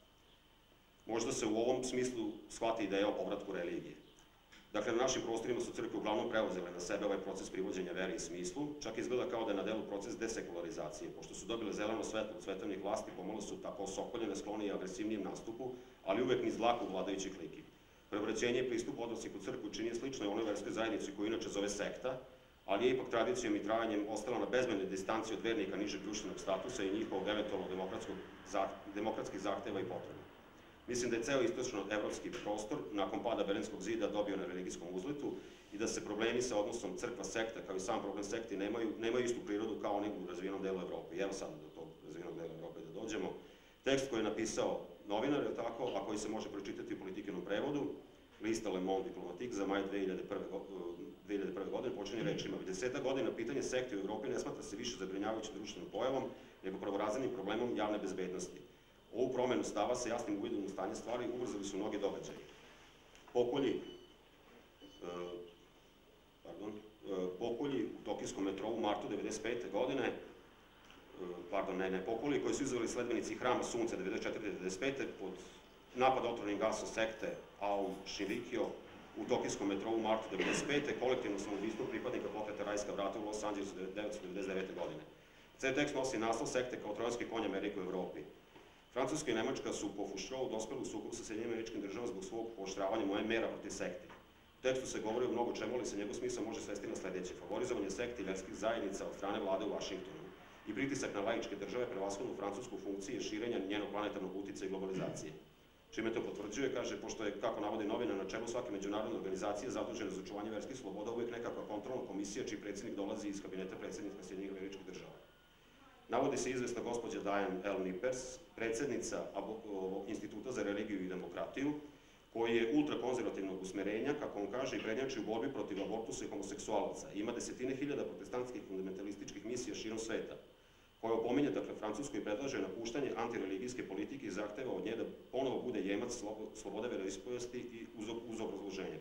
Možda se u ovom smislu shvati ideja o povratku religije. Dakle, na našim prostorima su crkve uglavnom preuzele na sebe ovaj proces privođenja vere i smislu, čak izgleda kao da je na delu proces desekularizacije, pošto su dobile zeleno svetlo od svetovnih vlasti, pomalo su tako osokoljene, skloni i agresivnijem nastupu, ali uvek niz dlaku vladajućih kliki. Preobraćenje i pristup odnosi u crkvu čini slično onoj verskoj zajednici koju inače zove sekta, ali je ipak tradicijom i trajanjem ostala na bezmerne distanci od vernika nižeg društvenog statusa i njihovog eventualno demokratskih zahteva i potreba. Mislim da je ceo istočno-evropski prostor nakon pada Berlinskog zida dobio na religijskom uzletu i da se problemi sa odnosom crkva-sekta, kao i sam problem sekti, nemaju istu prirodu kao oni u razvijenom delu Evrope. I evo sad do tog razvijenog dela Evrope da dođemo. Tekst koji je napisao novinar, je tako, a koji se može pročitati u Politikinom prevodu, lista Le Monde Diplomatique za maj 2001. godine, počinje rečima: 10 godina pitanje sekte u Evropi ne smatra se više zabrinjavajućim društvenom pojavom, nego prvorazrednim problemom javne bezbednosti. Ovu promenu stava sa jasnim uvidom u stanje stvari ubrzali su mnogi događaji. Pokolji u tokijskom metrovu u martu 1995. godine, pokolji koji su izveli sledbenici Hrama Sunca 1994-1995. pod napad otrovnim gasom sekte Aum Shinrikyo u tokijskom metrovu u martu 1995. kolektivno samoubistvo pripadnika pokreta Rajska vrata u Los Angelesu 1999. godine. Ceo tekst nosi naslov sekte kao trojanski konj Amerike u Evropi. Francuska i Nemačka su po Fouchou dospeli u sukob sa Sjedinjenim Američkim Državama zbog svog pooštravanja mera protiv sekti. U tekstu se govori o mnogo čemu, ali se njegov smisao može svesti na sledeće: favorizovanje sekti i verskih zajednica od strane vlade u Vašingtonu i pritisak na laičke države, prevashodno francusku funkciju širenja njenog planetarnog uticaja i globalizacije. Čime to potvrđuje, kaže, pošto je, kako navodi novina, na čelu svake međunarodne organizacije zadužene za očuvanje verskih sloboda uvijek nekakva kontrolna komisija čiji predsjednik dolazi iz kabineta predsjednika Sjedinjenih Američkih Država. Navodi se izvesna gospođa Diane L. Nippers, predsjednica Instituta za religiju i demokratiju, koji je ultrakonzervativnog usmerenja, kako on kaže, i prednjači u borbi protiv abortusa i homoseksualaca. Ima desetine hiljada protestantskih fundamentalističkih misija širom sveta, koja opominje, dakle, Francusku i predlaže napuštanje antireligijske politike i zahteva od nje da ponovo bude jemac slobode veroispovesti i uz obrazloženje,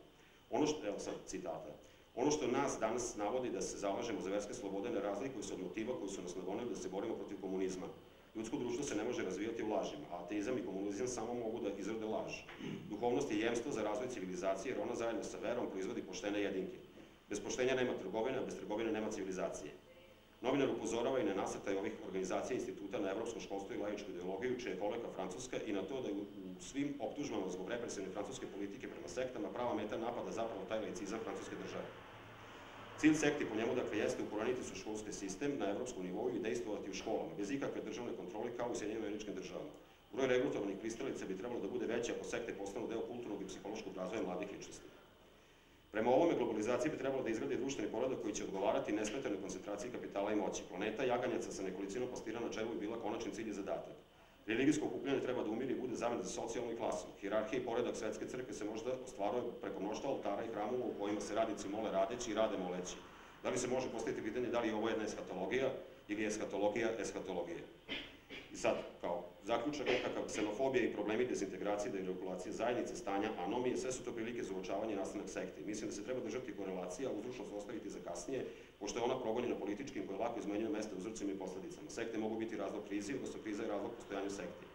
evo sad citata. Ono što nas danas navodi da se zalažemo za verske slobode ne razlikuje se od motiva koji su nas nagonili da se borimo protiv komunizma. Ljudsko društvo se ne može razvijati u lažima, a ateizam i komunizam samo mogu da izrode laž. Duhovnost je jemstvo za razvoj civilizacije, jer ona zajedno sa verom proizvodi poštene jedinke. Bez poštenja nema trgovine, a bez trgovine nema civilizacije. Novinar upozorava i na nasrtaj ovih organizacija i instituta na evropsko školstvo i laičku ideologiju, čija je koleka Francuska, i na to da je u svim optužbama zbog represivne francuske politike prema sektama prava meta napada zapravo taj laicizam francuske države. Cilj sekti po njemu, dakle, jeste ukoreniti su školski sistem na evropskom nivou i dejstvovati u školama, bez ikakve državne kontrole kao u Sjedinjenim Američkim Državama. Broj regrutovanih pristalica bi trebalo da bude veći ako sekte postanu deo kulturnog i psihološkog razvoja mladih ličnosti. Prema ovome, globalizacija bi trebalo da izgradi društveni poredak koji će odgovarati nesmetanoj koncentraciji kapitala i moći. Planeta jaganjaca sa nekolicinom pastira na čelu bi bila konačni cilj i zadatak. Religijsko okupljanje treba da umiri i bude zamena za socijalnu i klasu. Hijerarhija i poredak svetske crkve se možda ostvaruje preko mnoštva oltara i hramova u kojima se radnici mole radeći i rade moleći. Da li se može postaviti pitanje da li je ovo jedna eskatologija ili je eskatologija eskatologije? I sad, kao zaključak, nekakav ksenofobija i problemi dezintegracije, deregulacije zajednice, stanja, anomije, sve su to prilike za uočavanje i nastanak sekte. Mislim da se treba držati korelacija, uzročnost ostaviti za kasnije, pošto je ona progonjena političkim koje lako izmenjuje mesta uzrocima i posledicama. Sekte mogu biti razlog krizi, odnosno kriza je razlog postojanju sekti.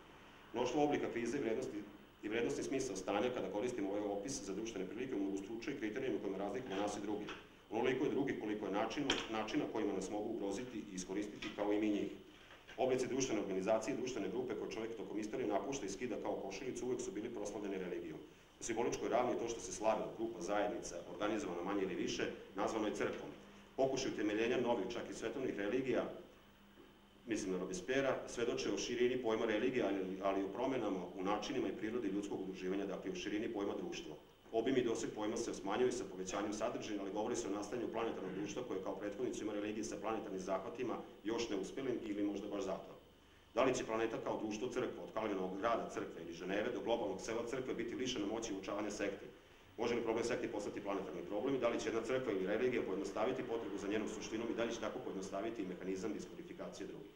Mnoštvo oblika krize i vrednostni smisao stanja kada koristimo ovaj opis za društvene prilike mnogostručuje kriterijima kojima razlikujemo nas i drugi. Onoliko je drugih koliko je načina kojima nas mogu ugroziti i iskoristiti kao i mi njih. Oblici društvene organizacije i društvene grupe koje čovjek tokom istorije napušta i skida kao košuljicu uvek su bili proslavljeni religijom. U simboličkoj ravni je to što se slavi od grupa, zajednica, organizovana manje ili više, nazvano je crkvom. Pokušaj utemeljenja novih, čak i svetovnih religija, mislim na Robespiera, svedoče o širini pojma religija, ali i o promenama u načinima i prirodi ljudskog udruživanja, dakle u širini pojma društva. Obim i doseg pojma se smanjuju sa povećanjem sadržaja, ali govori se o nastanju planetarnog društva koje kao prethodnicu ima religije sa planetarnim zahvatima još neuspelim ili možda baš zato. Da li će planeta kao društvo crkva, od Kalvinovog grada crkve ili Ženeve do globalnog sela crkve biti lišena moći učavanja sekte? Može li problem sekte postati planetarni problem i da li će jedna crkva ili religija pojednostaviti potrebu za njenom suštinom i da li će tako pojednostaviti i mehanizam diskodifikacije drugih?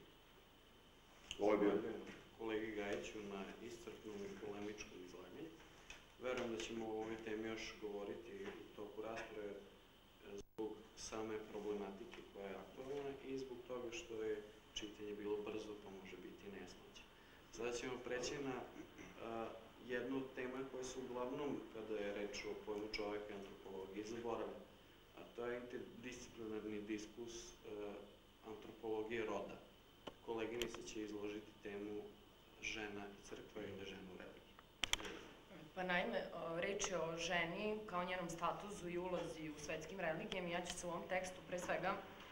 Ovo je bio kolegi Gajiću na iscrpnom i polemičkom izlaganju. Verujem da ćemo o ovoj temi još govoriti u toku rasprave zbog same problematike koja je aktualna i zbog toga što je čitanje bilo brzo, pa može biti nesmoće. Sada ćemo preći na jednu od tema koja se uglavnom, kada je reč o pojmu čoveka i antropologije, zaboravlja. A to je interdisciplinarni diskus antropologije roda. Koleginica će izložiti temu žena i crkva ili žena u religiji. Pa naime, reč je o ženi kao njenom statusu i ulozi u svetskim religijama. Ja ću se u ovom tekstu pre svega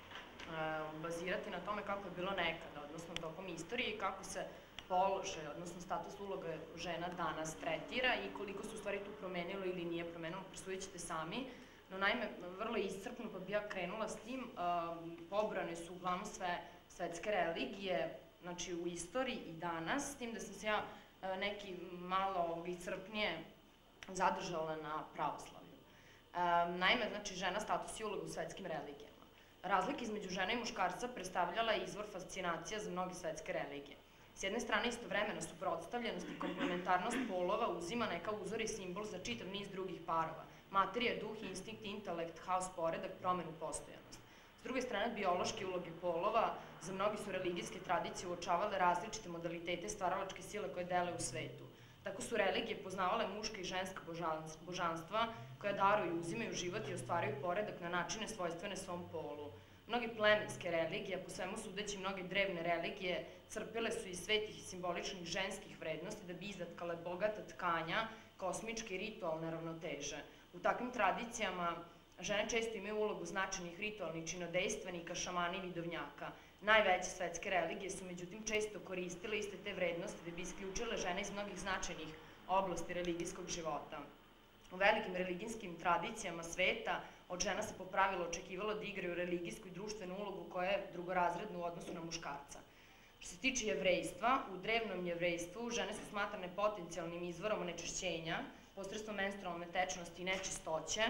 bazirati na tome kako je bilo nekada, odnosno tokom istorije i kako se položaj, odnosno status uloga žena danas tretira i koliko se u stvari tu promenilo ili nije promenilo, presudit ćete sami. No naime, vrlo iscrpno pa bi ja krenula s tim, pobrane su uglavnom sve svetske religije, znači u istoriji i danas, s tim da sam se ja neki malo iscrpnije zadržala na pravoslavlju. Naime, znači žena status i uloga u svetskim religijama. Razlika između žene i muškarca predstavljala je izvor fascinacija za mnoge svetske religije. S jedne strane, istovremeno suprotstavljenost i komplementarnost polova uzimana je kao uzor i simbol za čitav niz drugih parova. Materija, duh, instinkt, intelekt, haos, poredak, promenu, postojanost. S druge strane, biološke uloge polova za mnogi su religijske tradicije uočavale različite modalitete stvaralačke sile koje dele u svetu. Tako su religije poznavale muška i ženska božanstva koja daruju, uzimaju život i ostvaraju poredak na načine svojstvene svom polu. Mnoge plemenske religije, po svemu sudeći mnoge drevne religije, crpile su iz svetih i simboličnih ženskih vrednosti da bi izdatkale bogata tkanja, kosmičke i ritualne ravnoteže. U takvim tradicijama žene često imaju ulogu značajnih ritualnih činodejstvenika, šamana i vidovnjaka. Najveće svetske religije su međutim često koristile iste te vrednosti da bi isključile žene iz mnogih značajnih oblasti religijskog života. U velikim religijskim tradicijama sveta od žena se po pravilu očekivalo da igraju religijsku i društvenu ulogu koja je drugorazredna u odnosu na muškarca. Što se tiče jevrejstva, u drevnom jevrejstvu žene su smatrane potencijalnim izvorom onečešćenja posredstvom menstrualne tečnosti i nečistoće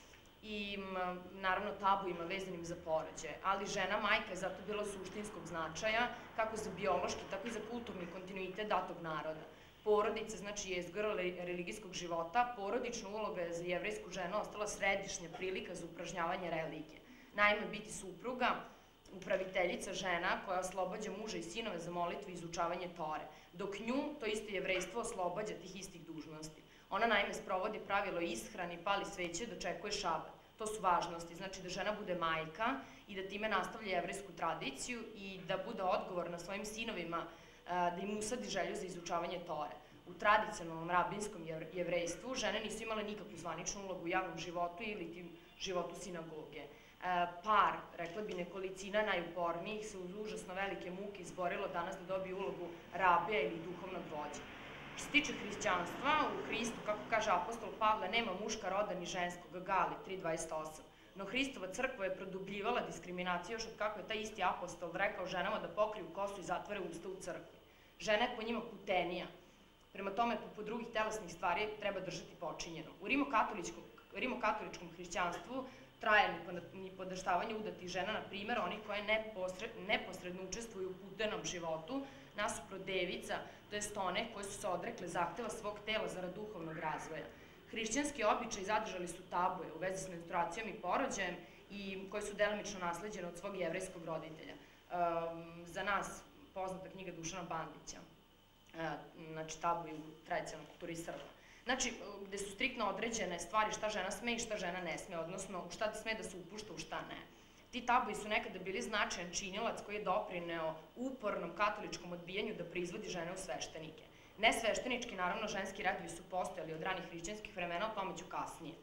i naravno tabuima vezanim za porođaje, ali žena majka je zato bila suštinskog značaja kako za biološki, tako i za kulturni kontinuitet datog naroda. Porodica, znači, je izgora religijskog života, porodična uloga je za jevrejsku ženu ostala središnja prilika za upražnjavanje religije. Naime, biti supruga, upraviteljica žena koja oslobađa muža i sinove za molitvu i izučavanje Tore, dok nju to isto jevrejstvo oslobađa tih istih dužnosti. Ona naime sprovodi pravilo ishrani, pali sveće, dočekuje šabat. To su važnosti, znači da žena bude majka i da time nastavlja jevrejsku tradiciju i da bude odgovorna svojim sinovima, da im usadi želju za izučavanje Tore. U tradicionalnom rabinskom jevrejstvu žene nisu imale nikakvu zvaničnu ulogu u javnom životu ili životu sinagoge. Par, rekla bi nekolicina najupornijih, se uz užasno velike muke izborilo danas da dobije ulogu rabija ili duhovnog vođa. Što se tiče hrišćanstva, u Hristu, kako kaže apostol Pavle, nema muška roda ni ženskog, Gali 3.28. No Hristova crkva je produbljivala diskriminaciju još od kako je taj isti apostol rekao ženama da pokriju kosu i zatvore usta u crkvi. Žena je po njima putenija. Prema tome, po drugih telesnih stvari treba držati počinjeno. U rimokatoličkom hrišćanstvu traje nipodaštavanje udatih žena, na primjer, onih koje neposredno učestvuju u putenom životu, nasuprot devica, to jest one koje su se odrekle zahteva svog tela zarad duhovnog razvoja. Hrišćanski običaji zadržali su tabuje u vezi s menstruacijom i porođajem i koje su delimično nasleđene od svog jevrejskog roditelja. Za nas poznata knjiga Dušana Bandića. znači tabu u tradicionalnoj kulturi Srba. Znači, gde su striktno određene stvari šta žena sme i šta žena ne sme, odnosno u šta sme da se upušta, u šta ne. Ti tabuji su nekada bili značajan činilac koji je doprineo upornom katoličkom odbijanju da proizvodi žene u sveštenike. Nesveštenički, naravno, ženski redovi su postojali od ranih hrišćanskih vremena, o tome ću kasnije.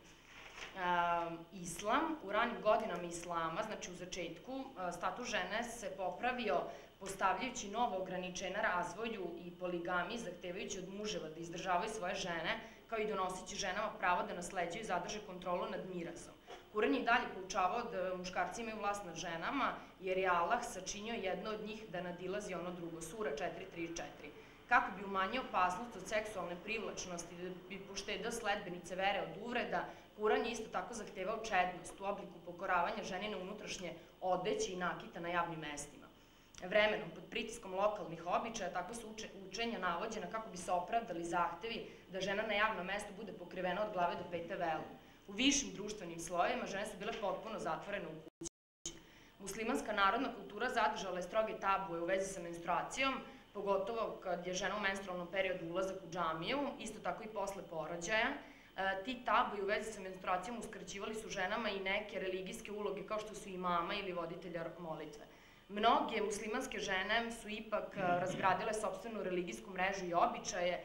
Islam, u ranim godinama islama, znači u začetku, status žene se popravio postavljajući novo ograničenja razvoju i poligamiji, zahtevajući od muževa da izdržavaju svoje žene, kao i donoseći ženama pravo da nasleđuju i zadrže kontrolu nad mirazom. Kuran je i dalje poučavao da muškarci imaju vlast nad ženama, jer je Allah sačinio jedno od njih da nadilazi ono drugo. Sura 4.3.4. Kako bi umanjio opasnost od seksualne privlačnosti, da bi poštedao sledbenice vere od uvreda, Kuran je isto tako zahtevao čednost u obliku pokoravanja ženine unutrašnje odeće i nakita na javnim mestima. Vremenom, pod pritiskom lokalnih običaja, tako su učenja navođena kako bi se opravdali zahtevi da žena na javnom mestu bude pokrivena od glave do pete velom. U višim društvenim slojevima žene su bile potpuno zatvorene u kući. Muslimanska narodna kultura zadržala je stroge tabue u vezi sa menstruacijom, pogotovo kad je žena u menstrualnom periodu ulazak u džamiju, isto tako i posle porođaja. Ti tabuji u vezi sa menstruacijom uskraćivali su ženama i neke religijske uloge kao što su imama ili voditelja molitve. Mnoge muslimanske žene su ipak razgradile sopstvenu religijsku mrežu i običaje,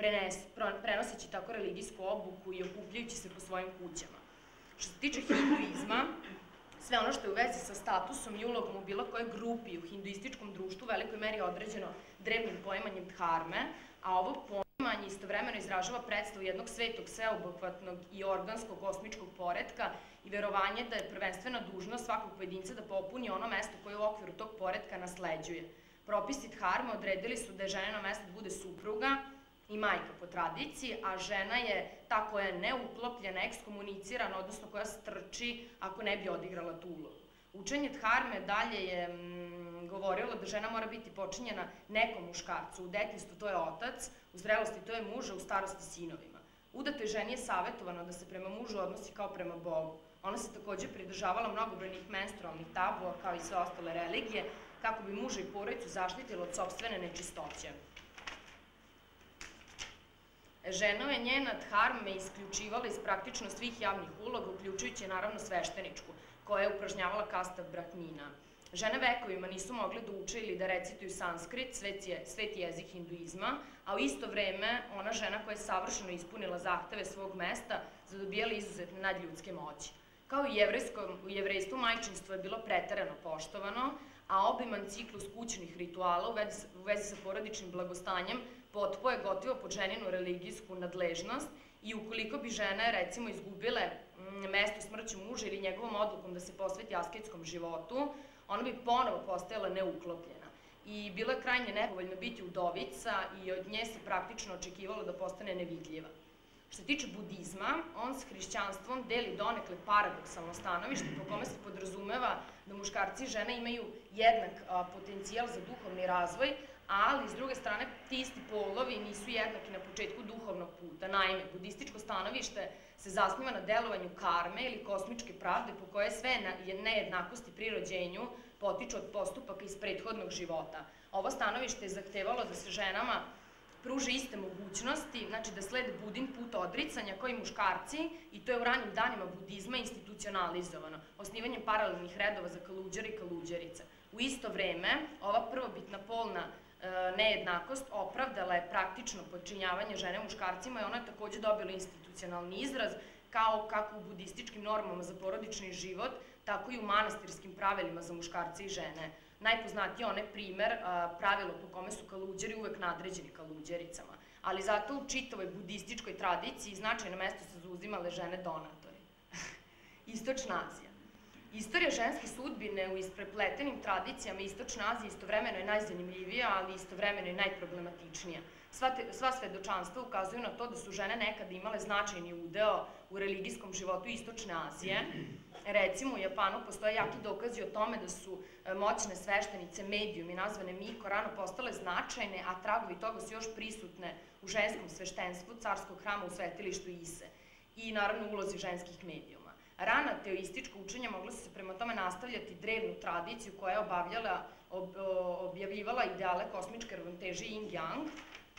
prenoseći tako religijsku obuku i okupljajući se po svojim kućama. Što se tiče hinduizma, sve ono što je u vezi sa statusom i ulogom u bilo kojoj grupi u hinduističkom društvu u velikoj meri određeno drevnim poimanjem dharme, a ovo poimanje istovremeno izražava predstavu jednog svetog, sveobuhvatnog i organskog kosmičkog poretka i verovanje da je prvenstvena dužnost svakog pojedinca da popuni ono mesto koje u okviru tog poretka nasleđuje. Propisi dharme odredili su da je ženino mesto da bude supruga i majka po tradiciji, a žena je ta koja je neuklopljena, ekskomunicirana, odnosno koja strči ako ne bi odigrala tu ulogu. Učenje dharme dalje je govorilo da žena mora biti počinjena nekom muškarcu, u detinjstvu to je otac, u zrelosti to je muž, a u starosti sinovima. Udatoj ženi je savjetovano da se prema mužu odnosi kao prema Bogu. Ona se takođe pridržavala mnogobrojnih menstrualnih tabua, kao i sve ostale religije, kako bi muža i porodicu zaštitila od sopstvene nečistoće. Žena je njena dharme isključivala iz praktično svih javnih uloga, uključujući naravno svešteničku, koja je upražnjavala kasta brahmina. Žene vekovima nisu mogle da uče ili da recituju sanskrit, sveti jezik hinduizma, a u isto vreme ona žena koja je savršeno ispunila zahteve svog mesta zadobijala izuzetne nadljudske moći. Kao i u jevrejstvu majčinstvo je bilo preterano poštovano, a obiman ciklus kućnih rituala u vezi sa porodičnim blagostanjem potpo je gotivo pod ženinu religijsku nadležnost i ukoliko bi žene, recimo, izgubile mesto smrću muža ili njegovom odlukom da se posveti asketskom životu, ona bi ponovo postajala neuklopljena. I bilo je krajnje nepovoljno biti udovica i od nje se praktično očekivalo da postane nevidljiva. Što se tiče budizma, on s hrišćanstvom deli donekle paradoksalno stanovište po kome se podrazumeva da muškarci i žene imaju jednak potencijal za duhovni razvoj, ali s druge strane ti isti polovi nisu jednaki na početku duhovnog puta. Naime, budističko stanovište se zasniva na delovanju karme ili kosmičke pravde po koje sve nejednakosti pri rođenju potiču od postupaka iz prethodnog života. Ovo stanovište je zahtevalo da se ženama pruže iste mogućnosti, znači da slede Budin put odricanja kao i muškarci, i to je u ranim danima budizma institucionalizovano, osnivanjem paralelnih redova za kaluđere i kaluđerice. U isto vreme, ova prvobitna polna nejednakost opravdala je praktično podčinjavanje žene muškarcima i ona je takođe dobila institucionalni izraz, kao kako u budističkim normama za porodični život, tako i u manastirskim pravilima za muškarce i žene. Najpoznatiji je onaj primer, pravilo po kome su kaluđeri uvek nadređeni kaluđericama, ali zato u čitavoj budističkoj tradiciji značajno mesto su zauzimale žene donatori. Istočna Azija. Istorija ženske sudbine u isprepletenim tradicijama Istočne Azije istovremeno je najzanimljivija, ali istovremeno je najproblematičnija. Sva svedočanstva ukazuju na to da su žene nekada imale značajni udeo u religijskom životu Istočne Azije. Recimo, u Japanu postoje jaki dokazi o tome da su moćne sveštenice, medijumi, nazvane Miko, rano postale značajne, a tragovi toga su još prisutne u ženskom sveštenstvu carskog hrama u svetilištu Ise i naravno ulozi ženskih medijuma. Rana teoistička učenja mogla su se prema tome nastavljati drevnu tradiciju koja je objavljivala ideale kosmičke ravnoteže yin-yang,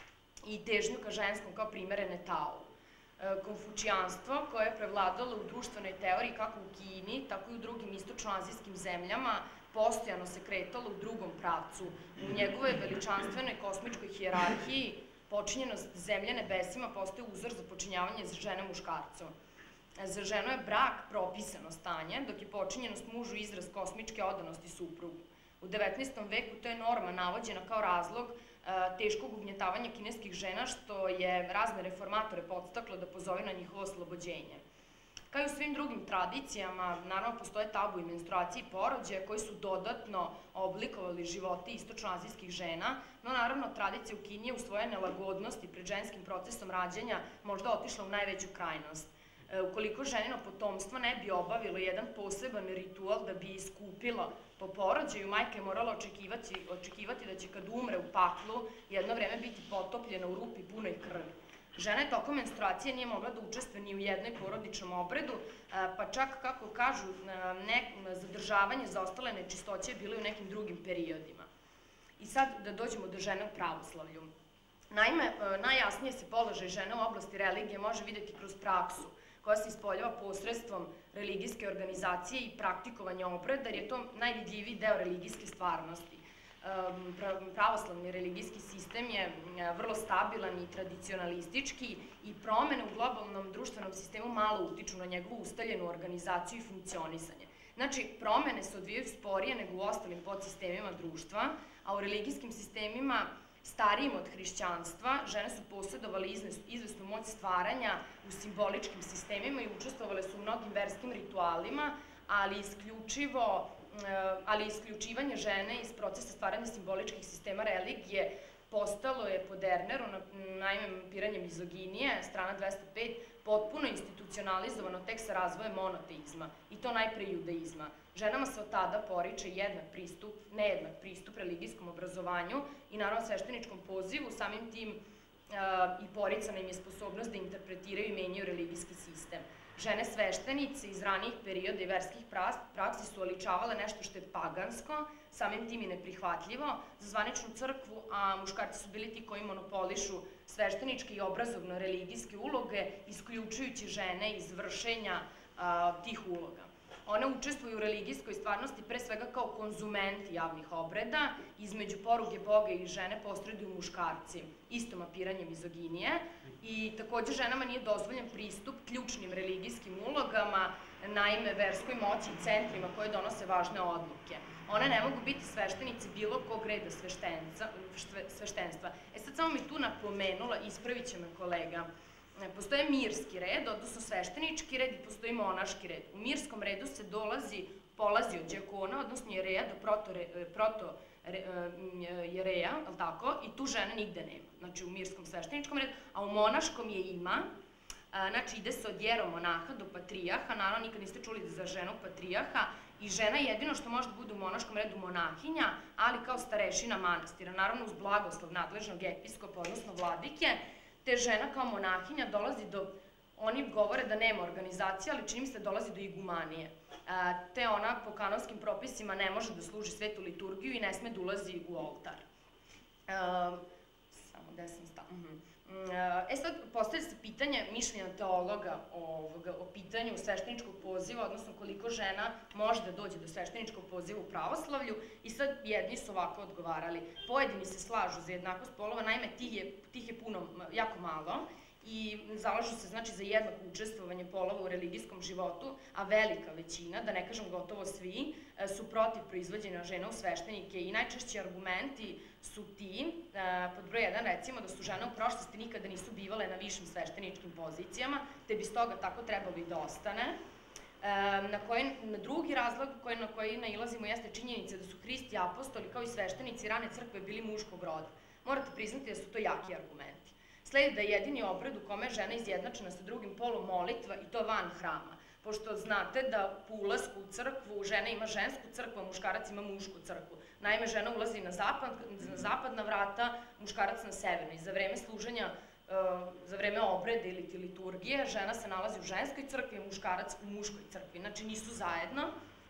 i težnju ka ženskom kao primerene Tao. Konfučijanstvo koje je prevladalo u društvenoj teoriji kako u Kini, tako i u drugim istočnoazijskim zemljama, postojano se kretalo u drugom pravcu. U njegovoj veličanstvenoj kosmičkoj hijerarhiji počinjenost zemlje nebesima postoje uzor za počinjavanje za žene muškarcom. Za ženu je brak propisano stanje, dok je počinjenost mužu izraz kosmičke odanosti suprugu. U 19. veku to je norma navođena kao razlog teškog ugnjetavanja kineskih žena, što je razne reformatore podstaklo da pozove na njihovo oslobođenje. Kao i u svim drugim tradicijama, naravno postoje tabu i menstruacije i porođaje koji su dodatno oblikovali živote istočnoazijskih žena, no naravno tradicija u Kini je u svoje nelagodnosti pred ženskim procesom rađanja možda otišla u najveću krajnost. Ukoliko ženino potomstvo ne bi obavilo jedan poseban ritual da bi iskupila po porođaju, majka je morala očekivati da će kad umre u paklu jedno vreme biti potopljena u rupi punoj krvi. Žena je tokom menstruacije nije mogla da učestvuje ni u jednoj porodičnom obredu, pa čak, kako kažu, zadržavanje zaostale nečistoće je bilo i u nekim drugim periodima. I sad da dođemo do žene u pravoslavlju. Naime, najjasnije se položaj žene u oblasti religije može vidjeti kroz praksu, koja se ispoljava posredstvom religijske organizacije i praktikovanja obreda, jer je to najvidljiviji deo religijske stvarnosti. Pravoslavni religijski sistem je vrlo stabilan i tradicionalistički i promene u globalnom društvenom sistemu malo utiču na njegovu ustaljenu organizaciju i funkcionisanje. Znači, promene se odvijaju sporije nego u ostalim podsistemima društva, a u religijskim sistemima starijim od hrišćanstva, žene su posjedovale izvesnu moć stvaranja u simboličkim sistemima i učestvovale su u mnogim verskim ritualima, ali isključivanje žene iz procesa stvaranja simboličkih sistema religije postalo je pod Erneru, naime piranje mizoginije, strana 205, potpuno institucionalizovano tek sa razvojem monoteizma, i to najpre judaizma. Ženama se od tada poriče nejednak pristup religijskom obrazovanju i naravno svešteničkom pozivu, samim tim i poricana im je sposobnost da interpretiraju i menjaju religijski sistem. Žene sveštenice iz ranijih perioda i verskih praksi su oličavale nešto što je pagansko, samim tim i neprihvatljivo za zvaničnu crkvu, a muškarci su bili ti koji monopolišu svešteničke i obrazovno-religijske uloge, isključujući žene iz vršenja tih uloga. One učestvuju u religijskoj stvarnosti pre svega kao konzumenti javnih obreda, između poruge Boga i žene posreduju muškarci, isto mapiranje mizoginije, i takođe ženama nije dozvoljen pristup ključnim religijskim ulogama, naime verskoj moći i centrima koje donose važne odluke. One ne mogu biti sveštenici bilo kog reda sveštenstva. Sad samo mi tu napomenula, ispravit će me kolega, postoje mirski red, odnosno sveštenički red, i postoji monaški red. U mirskom redu se polazi od đakona, odnosno jereja do proto-jereja, i tu žene nigde nema, znači u mirskom svešteničkom redu, a u monaškom je ima, znači ide se od jeromonaha do patrijaha, naravno nikad niste čuli za ženu patrijaha, i žena jedino što može da bude u monaškom redu monahinja, ali kao starešina manastira, naravno uz blagoslov nadležnog episkopa, odnosno vladike, te žena kao monahinja dolazi do, oni govore da nema organizacije, ali čini mi se dolazi do igumanije. Te ona po kanonskim propisima ne može da služi svetu liturgiju i ne sme da ulazi u oltar. Samo gde sam stala. Sad postavlja se pitanje mišljenja teologa o pitanju svešteničkog poziva, odnosno koliko žena može da dođe do svešteničkog poziva u pravoslavlju, i sad jedni su ovako odgovarali. Pojedini se slažu za jednakost polova, naime tih je puno, jako malo, i zalažu se znači za jednako učestvovanje polova u religijskom životu, a velika većina, da ne kažem gotovo svi, su protiv proizvođenja žena u sveštenike, i najčešći argumenti su ti, pod broj 1 recimo, da su žene u prošlosti nikada nisu bivale na višim svešteničkim pozicijama, te bi stoga tako trebalo i da ostane. Drugi razlog na koji nailazimo jeste činjenica da su Hrist i apostoli kao i sveštenici rane crkve bili muškog roda. Morate priznati da su to jaki argumenti. Sledi da je jedini obred u kome je žena izjednačena sa drugim polom molitva, i to van hrama. Pošto znate da po ulasku u crkvu žena ima žensku crkvu, a muškarac ima mušku crkvu. Naime, žena ulazi na zapadna vrata, muškarac na severna. I za vreme služenja, za vreme obrede ili liturgije, žena se nalazi u ženskoj crkvi, a muškarac u muškoj crkvi. Znači nisu zajedno,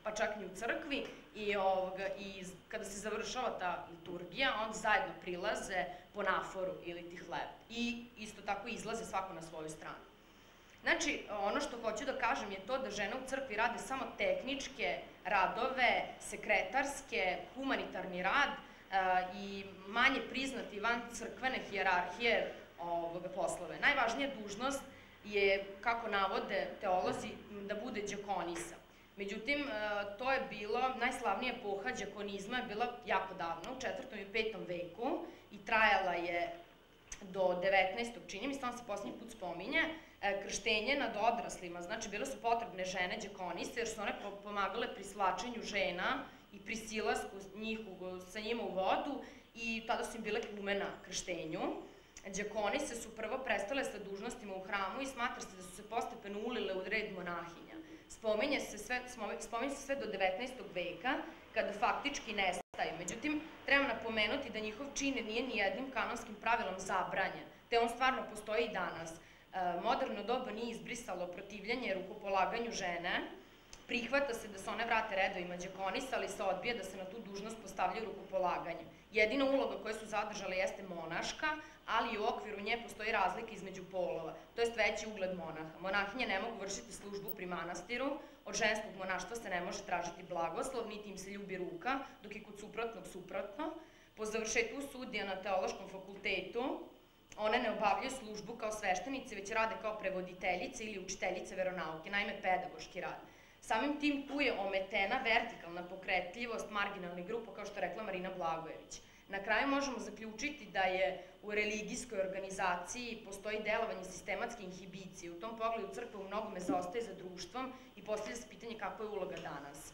pa čak ni u crkvi, i kada se završava ta liturgija, onda zajedno prilaze po naforu ili ti hleb. I isto tako izlaze svako na svoju stranu. Znači, ono što hoću da kažem je to da žene u crkvi rade samo tehničke radove, sekretarske, humanitarni rad i manje priznati van crkvene hijerarhije poslove. Najvažnija dužnost je, kako navode teolozi, da bude đakonisa. Međutim, to je bilo, najslavnija epoha đakonizma je bila jako davno, u 4. i 5. veku i trajala je do 19. čini mi se, on se posljednji put spominje, krštenje nad odraslima, znači bile su potrebne žene đakoniste jer su one pomagale pri svlačenju žena i pri silasku sa njima u vodu i tada su im bile kume na krštenju. Đakonise su prvo prestale sa dužnostima u hramu i smatra se da su se postepeno ulile u red monahinja. Spominje se sve do 19. veka, kada faktički nestaju. Međutim, treba napomenuti da njihov čin nije ni jednim kanonskim pravilom zabranjen, te on stvarno postoji i danas. Moderno doba nije izbrisalo protivljenje rukopolaganju žene, prihvata se da se one vrate redovima đakonisa, ali se odbija da se na tu dužnost postavljaju rukopolaganje. Jedina uloga koju su zadržale jeste monaška, ali i u okviru nje postoji razlika između polova, to jest veći ugled monaha. Monahinje ne mogu vršiti službu pri manastiru, od ženskog monaštva se ne može tražiti blagoslov, niti im se ljubi ruka, dok je kod suprotnog suprotno. Po završetku studija na Teološkom fakultetu, one ne obavljaju službu kao sveštenice, već rade kao prevoditeljice ili učiteljice veronauke, naime pedagoški rad. Samim tim tu je ometena vertikalna pokretljivost marginalnih grupa, kao što je rekla Marina Blagojević. Na kraju možemo zaključiti da je u religijskoj organizaciji postoji delovanje sistematske inhibicije. U tom pogledu crkva u mnogome zaostaje za društvom i postavlja se pitanje kakva je uloga danas.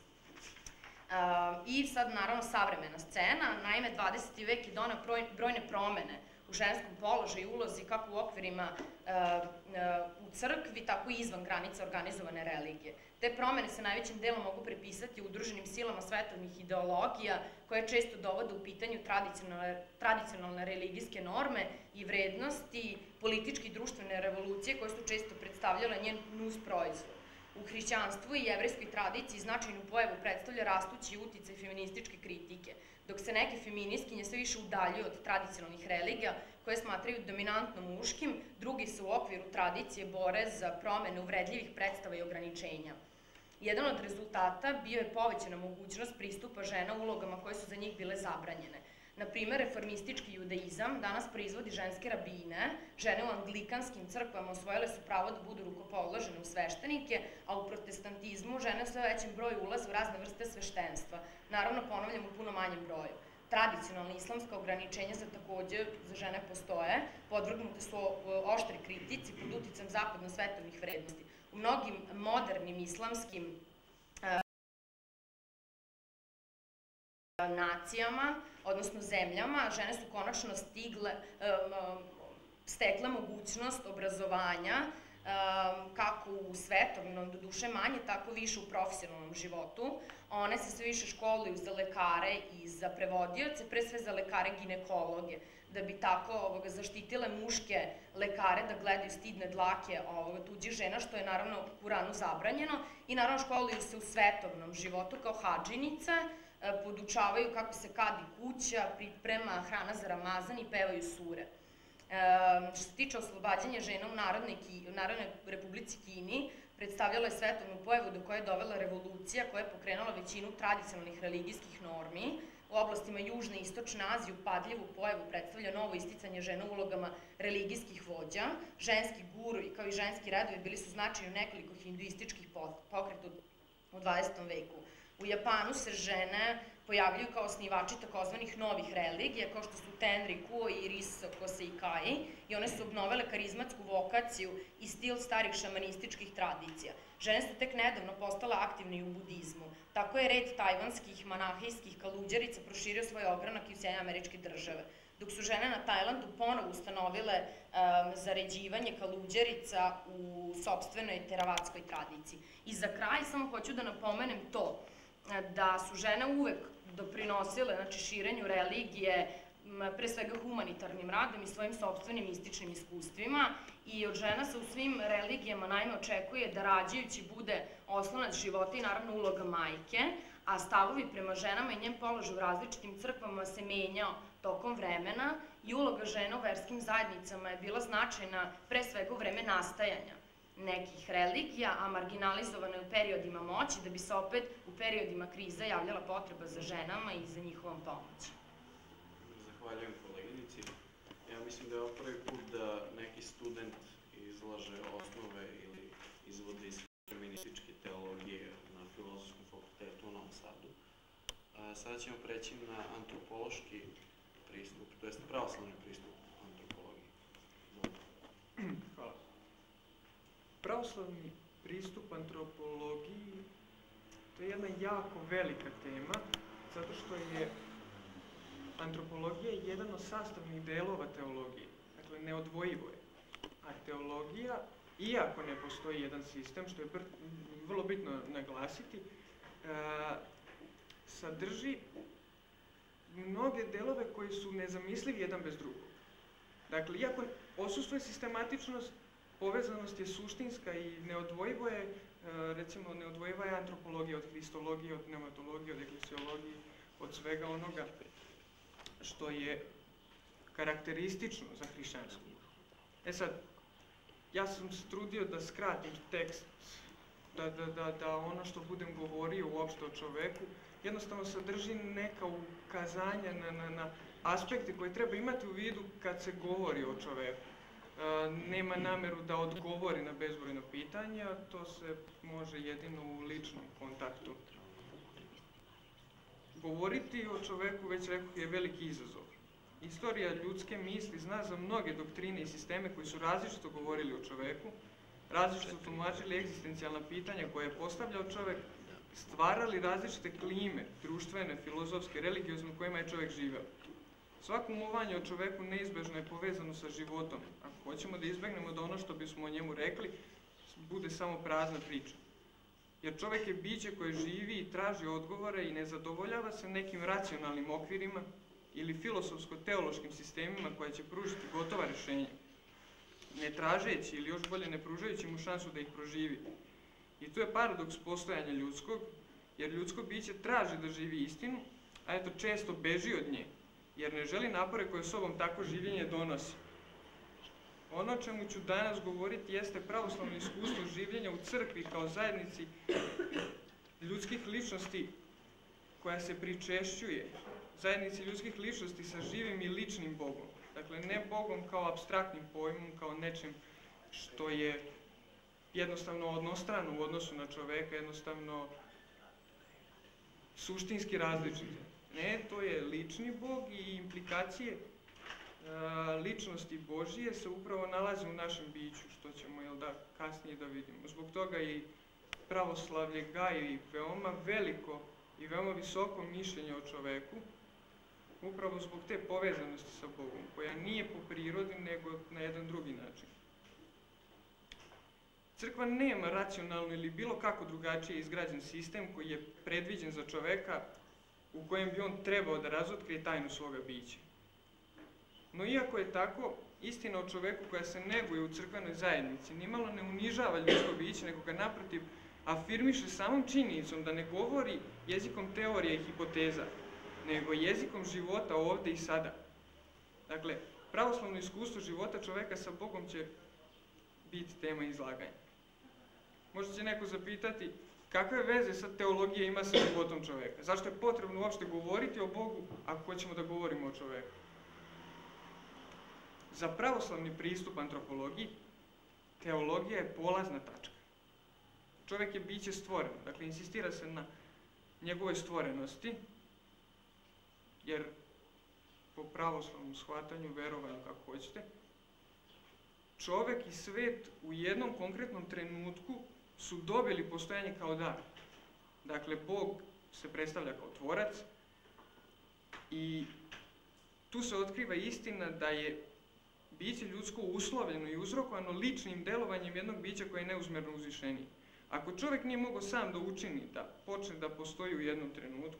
I sad, naravno, savremena scena. Naime, 20. vek je doneo brojne promene u ženskom položaju i ulozi kako u okvirima u crkvi, tako i izvan granica organizovane religije. Te promene se najvećim delom mogu prepisati udruženim silama svetovnih ideologija koje često dovode u pitanju tradicionalne religijske norme i vrednosti, političke i društvene revolucije koje su često predstavljale njen nus proizvod. U hrišćanstvu i jevrejskoj tradiciji značajnu pojavu predstavlja rastući uticaj feminističke kritike, dok se neke feministkinje sve više udaljuju od tradicionalnih religija koje smatraju dominantno muškim, drugi se u okviru tradicije bore za promene uvredljivih predstava i ograničenja. Jedan od rezultata bio je povećana mogućnost pristupa žena ulogama koje su za njih bile zabranjene. Na primer, reformistički judaizam danas proizvodi ženske rabine, žene u anglikanskim crkvama osvojile su pravo da budu rukopoložene u sveštenike, a u protestantizmu žene u sve većem broju ulaze u razne vrste sveštenstva, naravno ponavljam u puno manjem broju. Tradicionalne islamska ograničenja takođe za žene postoje, podvrgnute su oštri kritici pod uticam zapadno-svetovnih vrednosti. U mnogim modernim islamskim nacijama, odnosno zemljama, žene su konačno stekle mogućnost obrazovanja, kako u svetovnom, doduše manje, tako više u profesionalnom životu. One se sve više školuju za lekare i za prevodioce, pre sve za lekare ginekologe, da bi tako zaštitile muške lekare da gledaju stidne dlake tuđih žena, što je naravno u Kuranu zabranjeno, i naravno školuju se u svetovnom životu kao hadžinice, podučavaju kako se kadi kuća, priprema hrana za Ramazan i pevaju sure. Što se tiče oslobađanja žena u Narodnoj Republici Kini, predstavljala je svetovnu pojavu do koje je dovela revolucija koja je pokrenula većinu tradicionalnih religijskih normi. U oblastima Južne i Istočne Azije upadljivu pojavu predstavlja novo isticanje žena u ulogama religijskih vođa. Ženski guru kao i ženski redovi bili su značajni u nekoliko hinduističkih pokreta u 20. veku. U Japanu se žene pojavljuju kao osnivači takozvanih novih religija, kao što su Tenrikuo i Risoko Seikai, i one su obnovele karizmatsku vokaciju i stil starih šamanističkih tradicija. Žene su tek nedavno postale aktivne i u budizmu. Tako je red tajvanskih monahijskih kaluđerica proširio svoj ogranak i u Sjedinjene Američke Države, dok su žene na Tajlandu ponovo ustanovile zaređivanje kaluđerica u sopstvenoj teravatskoj tradiciji. I za kraj samo hoću da napomenem to, da su žene uvek doprinosile širenju religije pre svega humanitarnim radom i svojim sopstvenim mističnim iskustvima i od žena se u svim religijama naime očekuje da rađajući bude oslonac života i naravno uloga majke, a stavovi prema ženama i njen položaj u različitim crkvama se menjao tokom vremena i uloga žena u verskim zajednicama je bila značajna pre svega u vreme nastajanja nekih religija, a marginalizovane u periodima moći, da bi se opet u periodima krize javljala potreba za ženama i za njihovom pomoći. Zahvaljujem koleginici. Ja mislim da je ovo prvi put da neki student izlaže osnove ili izvode iz feminističke teologije na Filozofskom fakultetu u Novom Sadu. Sada ćemo preći na antropološki pristup, to jest pravoslavni pristup antropologiji. Hvala. Pravoslavni pristup antropologiji, to je jedna jako velika tema, zato što je antropologija jedan od sastavnih delova teologije. Dakle, neodvojivo je. A teologija, iako ne postoji jedan sistem, što je vrlo bitno naglasiti, sadrži mnoge delove koji su nezamislivi jedan bez drugog. Dakle, iako odsustuje sistematičnost, povezanost je suštinska i neodvojivo je, recimo, neodvojiva je antropologija od hristologije, od pneumatologije, od eklesiologije, od svega onoga što je karakteristično za hrišćanstvo. E sad, ja sam se trudio da skratim tekst, da ono što budem govorio uopšte o čoveku, jednostavno sadrži neka ukazanja na aspekte koje treba imati u vidu kad se govori o čoveku. Nema nameru da odgovori na bezbrojno pitanje, a to se može jedino u ličnom kontaktu. Govoriti o čoveku, već rekoh, je veliki izazov. Istorija ljudske misli zna za mnoge doktrine i sisteme koji su različito govorili o čoveku, različito tumačili egzistencijalna pitanja koje je postavljao čovek, stvarali različite klime, društvene, filozofske, religiozne u kojima je čovek živeo. Svako umovanje o čoveku neizbežno je povezano sa životom. Ako hoćemo da izbegnemo da ono što bismo o njemu rekli bude samo prazna priča. Jer čovek je biće koje živi i traži odgovore i ne zadovoljava se nekim racionalnim okvirima ili filosofsko-teološkim sistemima koje će pružiti gotova rešenja, ne tražeći ili još bolje ne pružajući mu šansu da ih proživi. I tu je paradoks postojanja ljudskog, jer ljudsko biće traži da živi istinu, a eto često beži od nje, jer ne želi napore koje sobom tako življenje donosi. Ono o čemu ću danas govoriti jeste pravoslavno iskustvo življenja u crkvi kao zajednici ljudskih ličnosti koja se pričešćuje, zajednici ljudskih ličnosti sa živim i ličnim Bogom. Dakle, ne Bogom kao apstraktnim pojmom, kao nečim što je jednostavno odnostrano u odnosu na čoveka, jednostavno suštinski različite. Ne, to je lični Bog i implikacije ličnosti Božije se upravo nalaze u našem biću, što ćemo kasnije da vidimo. Zbog toga i pravoslavlje gaji veoma veliko i veoma visoko mišljenje o čoveku, upravo zbog te povezanosti sa Bogom, koja nije po prirodi, nego na jedan drugi način. Crkva nema racionalno ili bilo kako drugačije izgrađen sistem koji je predviđen za čoveka u kojem bi on trebao da razotkrije tajnu svoga bića. No iako je tako, istina o čoveku koja se neguje u crkvenoj zajednici nimalo ne unižava ljudsko biće, nego ga naprotiv afirmiše samom činjenicom da ne govori jezikom teorija i hipoteza, nego jezikom života ovde i sada. Dakle, pravoslavno iskustvo života čoveka sa Bogom će biti tema izlaganja. Možda će neko zapitati kakve veze sad teologija ima sa životom čoveka? Zašto je potrebno uopšte govoriti o Bogu ako hoćemo da govorimo o čoveku? Za pravoslavni pristup antropologiji, teologija je polazna tačka. Čovek je biće stvoreno, dakle insistira se na njegovoj stvorenosti, jer po pravoslavnom shvatanju, verovanju kako hoćete, čovek i svet u jednom konkretnom trenutku su dobili postojanje kao dar. Dakle, Bog se predstavlja kao tvorac i tu se otkriva istina da je biće ljudsko uslovljeno i uzrokovano ličnim delovanjem jednog bića koje je neuzmerno uzvišenije. Ako čovek nije mogao sam da učini da počne da postoji u jednom trenutku,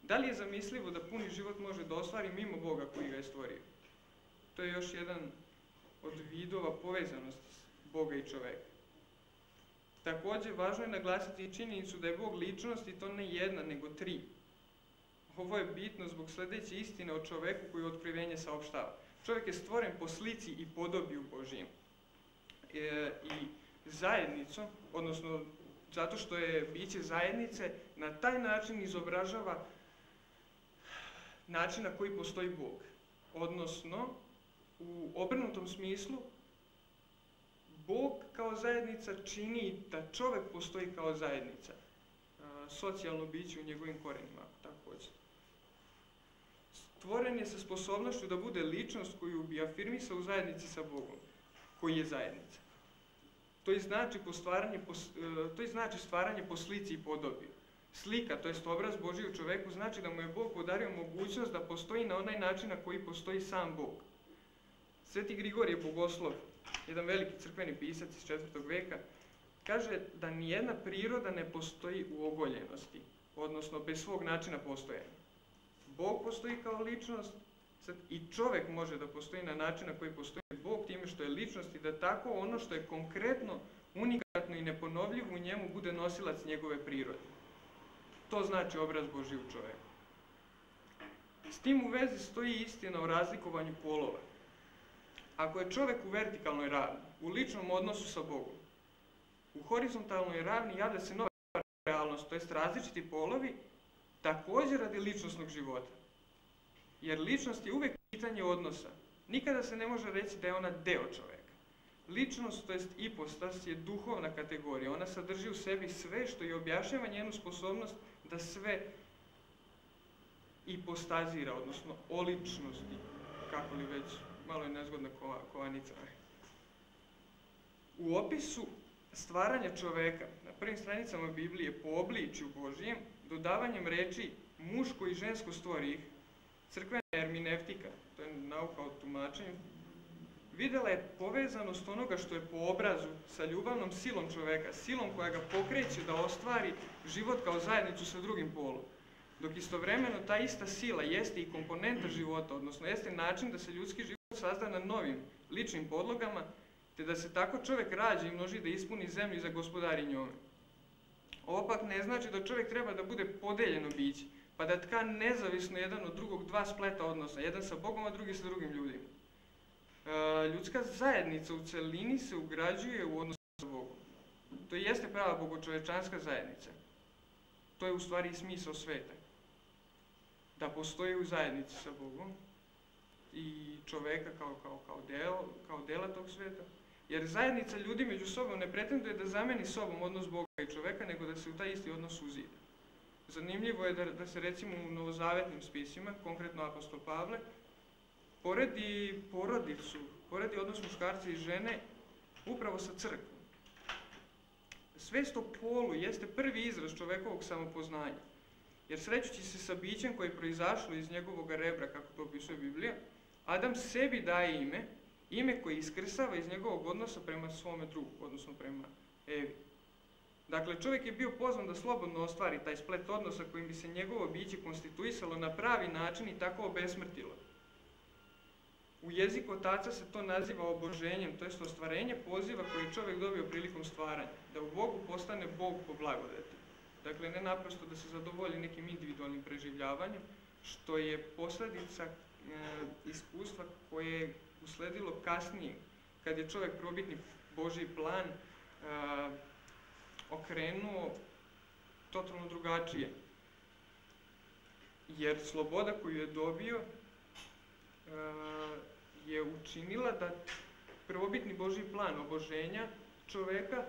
Da li je zamislivo da puni život može da ostvari mimo Boga koji ga je stvorio? To je još jedan od vidova povezanosti Boga i čoveka. Također, važno je naglasiti i činjenicu da je Bog ličnost i to ne jedna, nego tri. Ovo je bitno zbog sljedeće istine o čoveku koju otkrivenje saopštava. Čovjek je stvoren po slici i podobiju Božijim. I zajednicom, odnosno zato što je biće zajednice, na taj način izobražava način na koji postoji Bog. Odnosno, u obrnutom smislu, Bog kao zajednica čini da čovjek postoji kao zajednica. Socijalno biće u njegovim korenima, ako tako hoćete. Stvoren je sa sposobnošću da bude ličnost koju bi afirmisao u zajednici sa Bogom, koji je zajednica. To i znači stvaranje po slici i podobi. Slika, to jest obraz Božji u čoveku, znači da mu je Bog podario mogućnost da postoji na onaj način na koji postoji sam Bog. Sveti Grigorije Bogoslov, jedan veliki crkveni pisac iz 4. veka, kaže da nijedna priroda ne postoji u ogoljenosti, odnosno bez svog načina postojanja. Bog postoji kao ličnost i čovjek može da postoji na način na koji postoji Bog time što je ličnost i da tako ono što je konkretno, unikatno i neponovljivo u njemu bude nosilac njegove prirode. To znači obraz Božji u čovjeku. S tim u vezi stoji istina o razlikovanju polova. Ako je čovjek u vertikalnoj ravni, u ličnom odnosu sa Bogom, u horizontalnoj ravni javlja se nova realnost, to jest različiti polovi, također radi ličnosnog života. Jer ličnost je uvijek pitanje odnosa. Nikada se ne može reći da je ona deo čovjeka. Ličnost, to jest ipostas, je duhovna kategorija. Ona sadrži u sebi sve što i objašnjava njenu sposobnost da sve ipostazira, odnosno o ličnosti, kako li već, malo je nezgodna kovanica. U opisu stvaranja čoveka na prvim stranicama Biblije po obličju Božijem, dodavanjem reči muško i žensko stvori ih, crkvena hermeneutika, to je nauka o tumačenju, vidjela je povezanost onoga što je po obrazu sa ljubavnom silom čoveka, silom koja ga pokreće da ostvari život kao zajednicu sa drugim polom. Dok istovremeno ta ista sila jeste i komponenta života, odnosno jeste način da se ljudski život sazda na novim, ličnim podlogama, te da se tako čovjek rađa i množi da ispuni zemlju i za gospodari njome. Ovo pak ne znači da čovjek treba da bude podeljeno biće, pa da tka nezavisno jedan od drugog dva spleta odnosa, jedan sa Bogom, a drugi sa drugim ljudima. Ljudska zajednica u celini se ugrađuje u odnosu sa Bogom. To jeste prava bogočovečanska zajednica. To je u stvari i smisao sveta. Da postoji u zajednici sa Bogom i čoveka kao dela tog sveta. Jer zajednica ljudi među sobom ne pretenduje da zameni sobom odnos Boga i čoveka, nego da se u taj isti odnos uzida. Zanimljivo je da se recimo u novozavetnim spisima, konkretno apostol Pavle, poredi porodicu, poredi odnos muškarca i žene upravo sa crkvom. Svest o polu jeste prvi izraz čovekovog samopoznanja. Jer srećući se sa bićem koje je proizašlo iz njegovog rebra, kako to opisuje Biblija, Adam sebi daje ime koje iskrsava iz njegovog odnosa prema svome drugu, odnosno prema Evi. Dakle, čovjek je bio pozvan da slobodno ostvari taj splet odnosa kojim bi se njegovo biće konstituisalo na pravi način i tako obesmrtilo. U jeziku otaca se to naziva oboženjem, to jest ostvarenje poziva koji je čovjek dobio prilikom stvaranja, da u Bogu postane Bog po blagodeti. Dakle, ne naprosto da se zadovolji nekim individualnim preživljavanjem, što je posljedica iskustva koje je usledilo kasnije, kad je čovjek probitni Božji plan okrenuo totalno drugačije. Jer sloboda koju je dobio je učinila da prvobitni Božji plan oboženja čoveka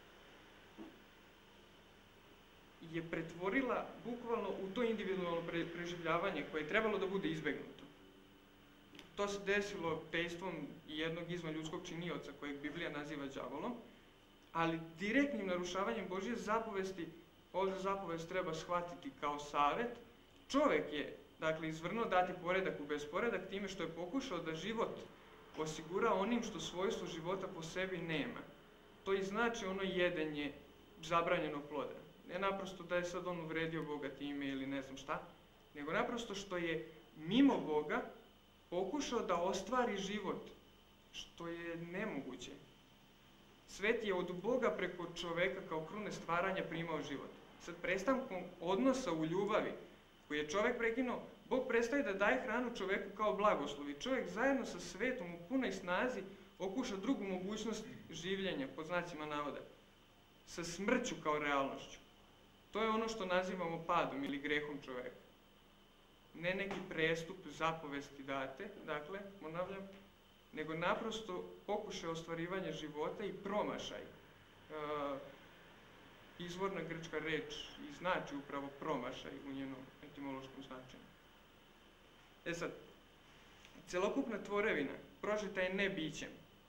je pretvorila bukvalno u to individualno preživljavanje koje je trebalo da bude izbegnuto. To se desilo dejstvom jednog izvan ljudskog činioca kojeg Biblija naziva đavolom, ali direktnim narušavanjem Božje zapovesti, ovdje zapovest treba shvatiti kao savet, čovjek je, dakle, izvrnuo dati poredak u besporedak time što je pokušao da život osigura onim što svojstvo života po sebi nema. To i znači ono jedenje zabranjenog ploda. Ne naprosto da je sad on uvredio Boga time ili ne znam šta, nego naprosto što je mimo Boga pokušao da ostvari život, što je nemoguće. Svet je od Boga preko čoveka kao krune stvaranja primao život. Sad prestankom odnosa u ljubavi, koji je čovek prekinuo, Bog prestaje da daje hranu čoveku kao blagoslov i čovjek zajedno sa svetom u punoj snazi okuša drugu mogućnost življenja, pod znacima navoda, sa smrću kao realnošću. To je ono što nazivamo padom ili grehom čoveka. Ne neki prestup zapovesti date, dakle, ponavljam, nego naprosto pokušaj ostvarivanja života i promašaj. Izvorna grčka reč i znači upravo promašaj u njenom etimološkom značenju. E sad, celokupna tvorevina prožeta je nebićem.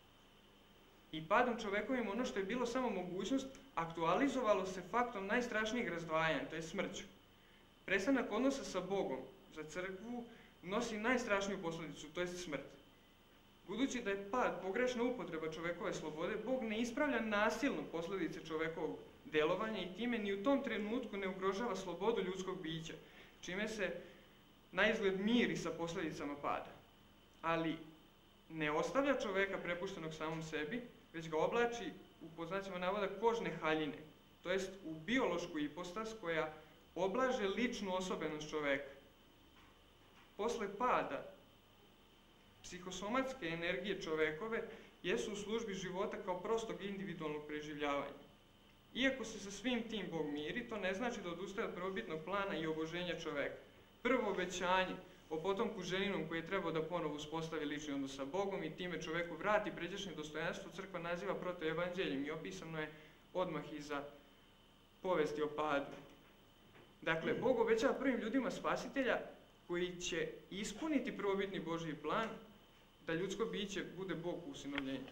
I padom čovekovim ono što je bilo samo mogućnost, aktualizovalo se faktom najstrašnijeg razdvajanja, to je smrću. Prestanak odnosa sa Bogom za crkvu nosi najstrašniju posljedicu, to je smrt. Budući da je pad pogrešna upotreba čovekove slobode, Bog ne ispravlja nasilno posljedice čovekovog delovanja i time ni u tom trenutku ne ugrožava slobodu ljudskog bića, čime se naizgled miri sa posljedicama pada. Ali ne ostavlja čoveka prepuštenog samom sebi, već ga oblači u, pod znacima navoda, kožne haljine, to jest u biološku ipostas koja oblaže ličnu osobenost čoveka. Posle pada, psihosomatske energije čovekove jesu u službi života kao prostog individualnog preživljavanja. Iako se sa svim tim Bog miri, to ne znači da odustaje od prvobitnog plana i oboženja čoveka. Prvo obećanje o potomku ženinom koji je trebao da ponovo uspostavi lični odnos sa Bogom i time čoveku vrati pređašnje dostojanstvo, crkva naziva protoevanđeljem i opisano je odmah iza povesti o padu. Dakle, Bog obećava prvim ljudima spasitelja koji će ispuniti prvobitni Božji plan da ljudsko biće bude Bog u usinovljenju.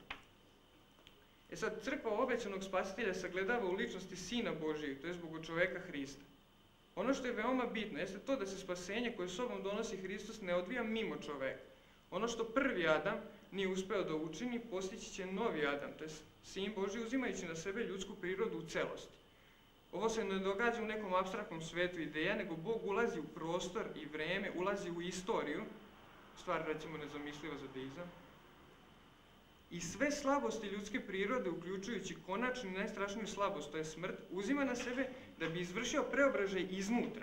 E sad, crkva obećanog spasitelja sagledava u ličnosti Sina Božijeg, to je zbog čoveka Hrista. Ono što je veoma bitno jeste to da se spasenje koje sobom donosi Hristos ne odvija mimo čoveka. Ono što prvi Adam nije uspeo da učini, postići će novi Adam, to je Sin Božji uzimajući na sebe ljudsku prirodu u celosti. Ovo se ne događa u nekom apstraktnom svetu ideja, nego Bog ulazi u prostor i vreme, ulazi u istoriju, stvar recimo nezamisliva za deizam, i sve slabosti ljudske prirode, uključujući konačnu i najstrašniju slabost, to je smrt, uzima na sebe da bi izvršio preobražaj iznutra.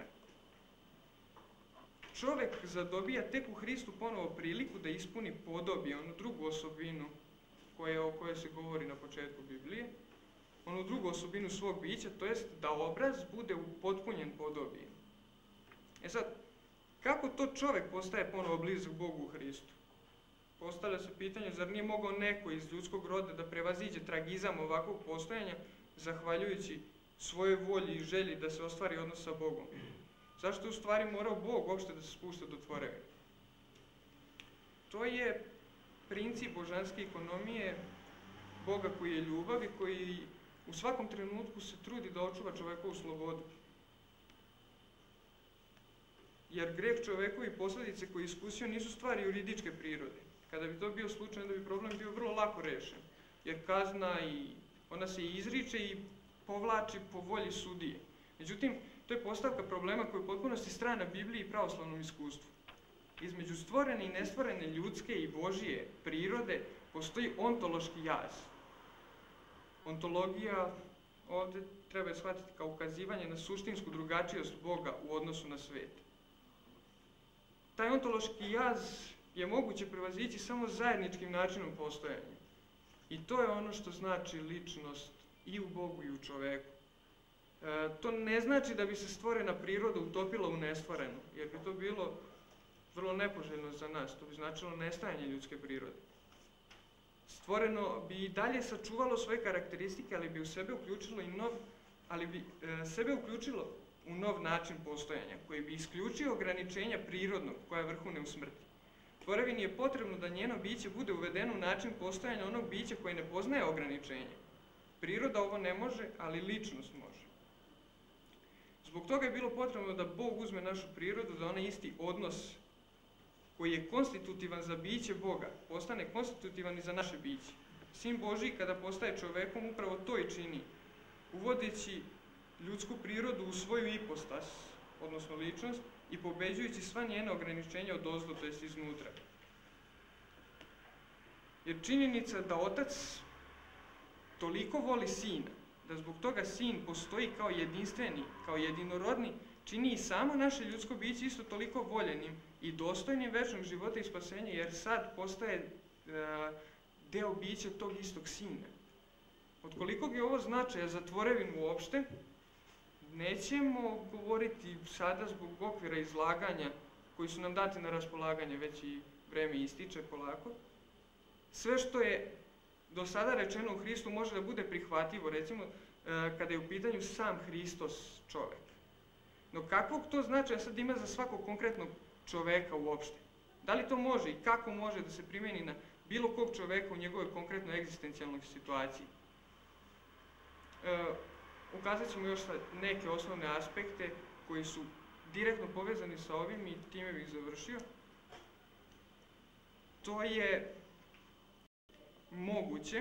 Čovek zadobija tek u Hristu ponovo priliku da ispuni podobije, onu drugu osobinu o kojoj se govori na početku Biblije, onu drugu osobinu svog bića, to jest da obraz bude upotpunjen podobijem. E sad, kako to čovek postaje ponovo blizak Bogu u Hristu? Postavlja se pitanje, zar nije mogao neko iz ljudskog roda da prevaziđe tragizam ovakvog postojanja, zahvaljujući svojoj volji i želji da se ostvari odnos sa Bogom? Zašto je u stvari morao Bog uopšte da se spušta do tvorevine? To je princip božanske ekonomije Boga koji je ljubav i koji u svakom trenutku se trudi da očuva čovekovu slobodu. Jer greh čoveku i posljedice koje je iskusio nisu stvari juridičke prirode. Kada bi to bio slučaj, onda bi problem bio vrlo lako rešen. Jer kazna ona se izriče i povlači po volji sudije. Međutim, to je postavka problema koja je u potpunosti strana Bibliji i pravoslavnom iskustvu. Između stvorene i nestvorene ljudske i Božije prirode postoji ontološki jaz. Ontologija ovde treba je shvatiti kao ukazivanje na suštinsku drugačijost Boga u odnosu na svet. Taj ontološki jaz je moguće prevazići samo zajedničkim načinom postojanja. I to je ono što znači ličnost i u Bogu i u čoveku. To ne znači da bi se stvorena priroda utopila u nestvorenu, jer bi to bilo vrlo nepoželjno za nas, to bi značilo nestajanje ljudske prirode. Stvoreno bi i dalje sačuvalo svoje karakteristike, ali bi u sebe uključilo u nov način postojanja, koji bi isključio ograničenja prirodnog koja vrhune u smrti. Tvorevini je potrebno da njeno biće bude uvedeno u način postojanja onog bića koji ne poznaje ograničenja. Priroda ovo ne može, ali ličnost može. Zbog toga je bilo potrebno da Bog uzme našu prirodu, da onaj isti odnos koji je konstitutivan za biće Boga, postane konstitutivan i za naše biće. Sin Božji kada postaje čovekom upravo to i čini, uvodeći ljudsku prirodu u svoju ipostas, odnosno ličnost, i pobeđujući sva njena ograničenja odozdo, to jest iznutra. Jer činjenica da otac toliko voli sina, da zbog toga sin postoji kao jedinstveni, kao jedinorodni, čini i samo naše ljudsko biće isto toliko voljenim i dostojnim večnog života i spasenja, jer sad postaje deo bića tog istog sina. Od kolikog je ovo značaja za tvorevinu uopšte, nećemo govoriti sada zbog okvira izlaganja koji su nam dati na raspolaganje, već i vreme ističe polako. Sve što je do sada rečeno u Hristu može da bude prihvatljivo, recimo kada je u pitanju sam Hristos čovek. No kakvog to značaja sad ima za svakog konkretnog čoveka uopšte? Da li to može i kako može da se primeni na bilo kog čoveka u njegovoj konkretnoj egzistencijalnoj situaciji? Ukazat ćemo još neke osnovne aspekte koji su direktno povezani sa ovim i time bih završio. To je moguće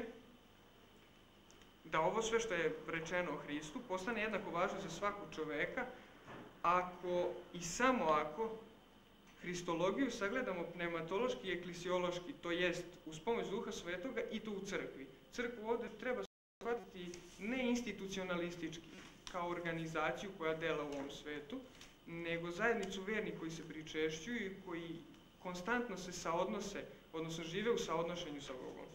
da ovo sve što je rečeno o Hristu postane jednako važno za svakog čoveka ako i samo ako Hristologiju sagledamo pneumatološki i eklisiološki, to jest uz pomoć Duha Svetoga i to u crkvi. Crkvu ovde treba shvatiti ne institucionalistički, kao organizaciju koja dela u ovom svetu, nego zajednicu vernih koji se pričešćuju i koji konstantno se saodnose, odnosno žive u saodnošenju sa Bogom.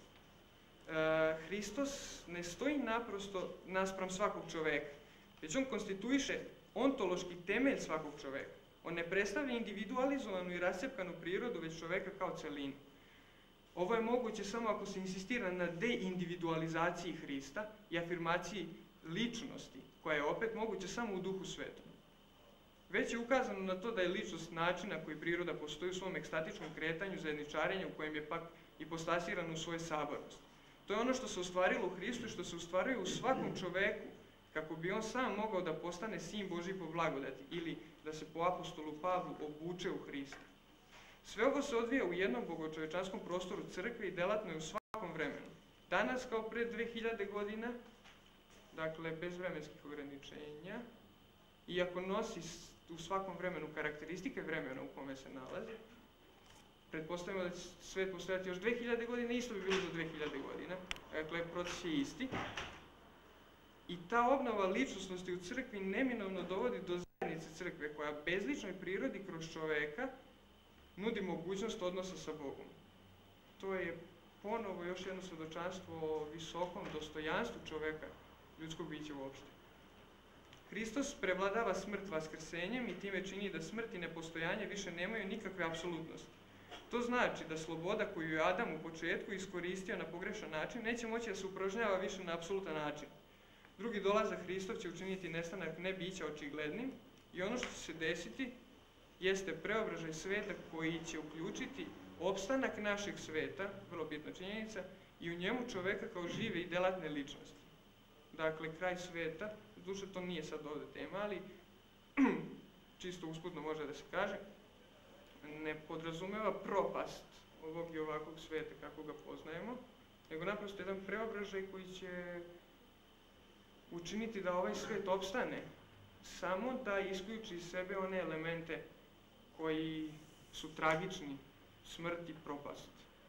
Hristos ne stoji naprosto naspram svakog čoveka, već on konstituiše ontološki temelj svakog čoveka. On ne predstavlja individualizovanu i rascepkanu prirodu, već čoveka kao celinu. Ovo je moguće samo ako se insistira na deindividualizaciji Hrista i afirmaciji ličnosti, koja je opet moguća samo u Duhu Svetom. Već je ukazano na to da je ličnost način na koji priroda postoji u svom ekstatičnom kretanju, zajedničarenju u kojem je pak ipostasiran u svojoj sabornosti. To je ono što se ostvarilo u Hristu i što se ostvaruje u svakom čoveku, kako bi on sam mogao da postane sin Božji po blagodati ili da se po apostolu Pavlu obuče u Hrista. Sve ovo se odvija u jednom bogočovečanskom prostoru crkve i delatno je u svakom vremenu. Danas kao pre 2000 godina, dakle bez vremenskih ograničenja, iako nosi u svakom vremenu karakteristike vremena u kome se nalazi, pretpostavimo da će svet postojati još 2000 godina, isto bi bilo za 2000 godina, dakle proces je isti. I ta obnova ličnosnosti u crkvi neminovno dovodi do zajednice crkve, koja bezličnoj prirodi kroz čoveka nudi mogućnost odnosa sa Bogom. To je ponovo još jedno svedočanstvo o visokom dostojanstvu čoveka, ljudskog bića uopšte. Hristos prevladava smrt vaskrsenjem i time čini da smrt i nepostojanje više nemaju nikakve apsolutnosti. To znači da sloboda koju je Adam u početku iskoristio na pogrešan način neće moći da se upražnjava više na apsolutan način. Drugi dolazak Hristov će učiniti nestanak ne bića očiglednim i ono što će se desiti jeste preobražaj sveta koji će uključiti opstanak našeg sveta, vrlo bitna činjenica, i u njemu čoveka kao žive i delatne ličnosti. Dakle, kraj sveta, duše to nije sad ovde tema, ali čisto usputno može da se kaže, ne podrazumeva propast ovog i ovakvog sveta kako ga poznajemo, nego naprosto jedan preobražaj koji će učiniti da ovaj svet opstane, samo da isključi iz sebe one elemente koji su tragični, smrt i propast.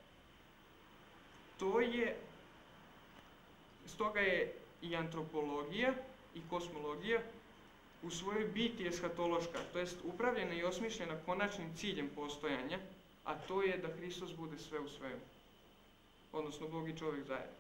Stoga je i antropologija i kosmologija u svojoj biti eshatološka, to jest upravljena i osmišljena konačnim ciljem postojanja, a to je da Hristos bude sve u svemu, odnosno Bog i čovjek zajedno.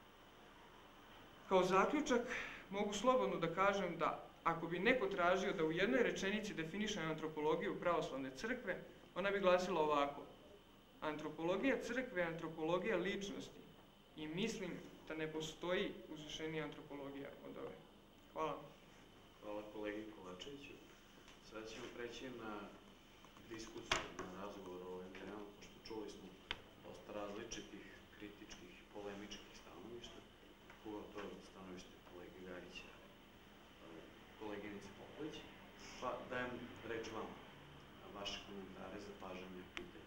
Kao zaključak mogu slobodno da kažem da ako bi neko tražio da u jednoj rečenici definiše antropologiju pravoslavne crkve, ona bi glasila ovako: antropologija crkve je antropologija ličnosti i mislim da ne postoji uzvišenija antropologija od ove. Hvala. Hvala kolegi Kovačeviću. Sada ćemo preći na diskusiju, na razgovor o ovim temama, pošto čuli smo dosta različitih kritičkih, polemičkih stanovišta, pogotovo stanovište kolege Garića, koleginice Popović. Pa dajem reč vama, vaše komentare, zapažanja, pitanja.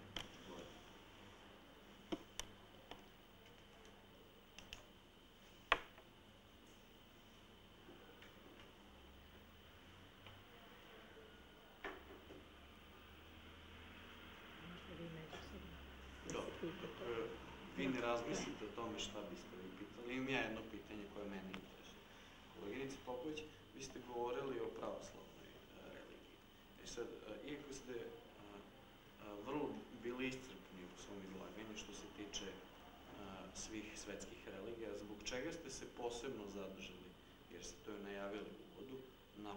vi ne razmislite o tome šta biste vi pitali. Imam ja jedno pitanje koje mene interesuje. Koleginica Popović, vi ste govorili o pravoslavnoj religiji. Sad, iako ste vrlo bili iscrpni u svom izlaganju što se tiče svih svetskih religija, zbog čega ste se posebno zadržali, jer ste to najavili u uvodu, na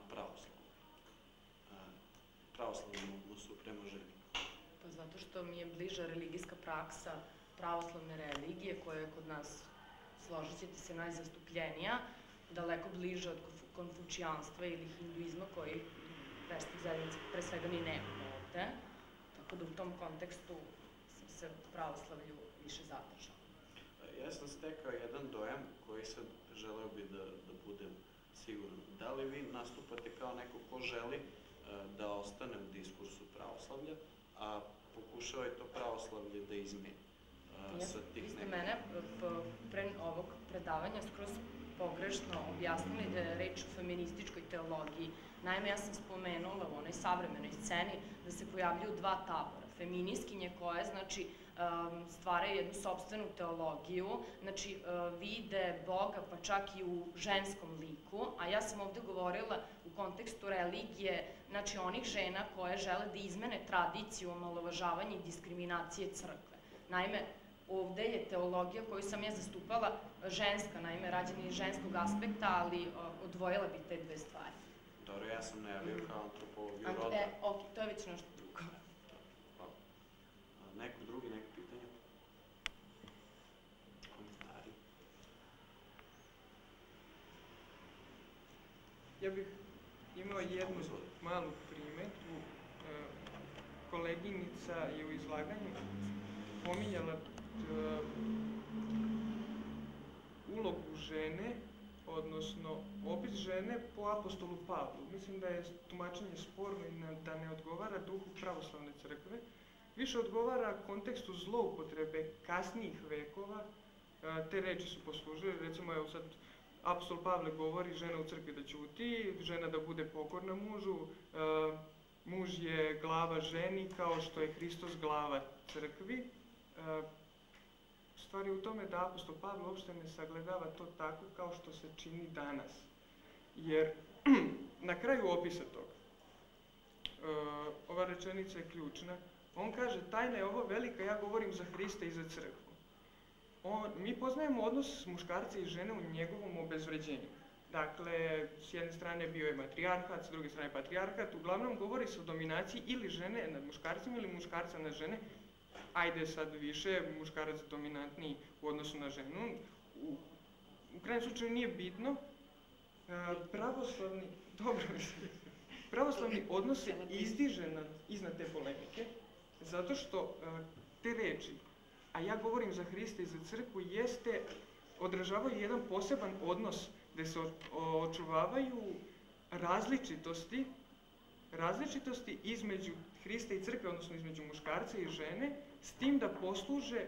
pravoslavnom odnosu prema ženi? Pa zato što mi je bliža religijska praksa pravoslavne religije, koja je kod nas, složit ćete se, najzastupljenija, daleko bliža od konfučijanstva ili hinduizma, koji verskih zajednica pre svega ni nemamo ovde. Tako da u tom kontekstu sam se pravoslavlju više zadržala. Ja sam stekao jedan dojam koji sad želeo bi da budem siguran. Da li vi nastupate kao neko ko želi da ostane u diskursu pravoslavlja, a pokušao je to pravoslavlje da izmeni? Vi ste mene pre ovog predavanja skroz pogrešno objasnili da je reč o feminističkoj teologiji. Naime, ja sam spomenula u onoj savremenoj sceni da se pojavljuju dva tabora. Feministkinje koje, znači, stvaraju jednu sopstvenu teologiju, znači, vide Boga pa čak i u ženskom liku, a ja sam ovde govorila u kontekstu religije, znači, onih žena koje žele da izmene tradiciju, omalovažavanje i diskriminacije crkve. Naime, ovde je teologija koju sam ja zastupala ženska, naime, rađena iz ženskog aspekta, ali odvojila bi te dve stvari. Dobro, ja sam najavio kao antropologiju roda. Ok, to je već nešto drugo. Hvala. Neko drugi, neko pitanje? Komentari? Ja bih imao jednu malu primetbu. Koleginica je u izlaganju pominjala ulogu žene, odnosno opis žene po apostolu Pavlu. Mislim da je tumačenje sporno i da ne odgovara duhu pravoslavne crkve. Više odgovara kontekstu zloupotrebe kasnijih vekova. Te reči su poslužile, recimo, evo sad, apostol Pavle govori žena u crkvi da ćuti, žena da bude pokorna mužu, muž je glava ženi kao što je Hristos glava crkvi. Stvar je u tome da apostol Pavle uopšte ne sagledava to tako kao što se čini danas. Jer na kraju opisa toga, ova rečenica je ključna, on kaže tajna je ovo velika, ja govorim za Hrista i za crkvu. Mi poznajemo odnos muškarca i žene u njegovom obezvređenju. Dakle, s jedne strane bio je matrijarhat, s druge strane patrijarhat, uglavnom govori se o dominaciji ili žene nad muškarcima ili muškarca nad žene. Ajde sad više, muškarac dominantniji u odnosu na ženu. U krajnjem slučaju nije bitno. Pravoslavni odnos se izdiže iznad te polemike, zato što te reči, a ja govorim za Hrista i za crkvu, odražavaju jedan poseban odnos gde se očuvavaju različitosti između Hrista i crkve, odnosno između muškarca i žene, s tim da posluže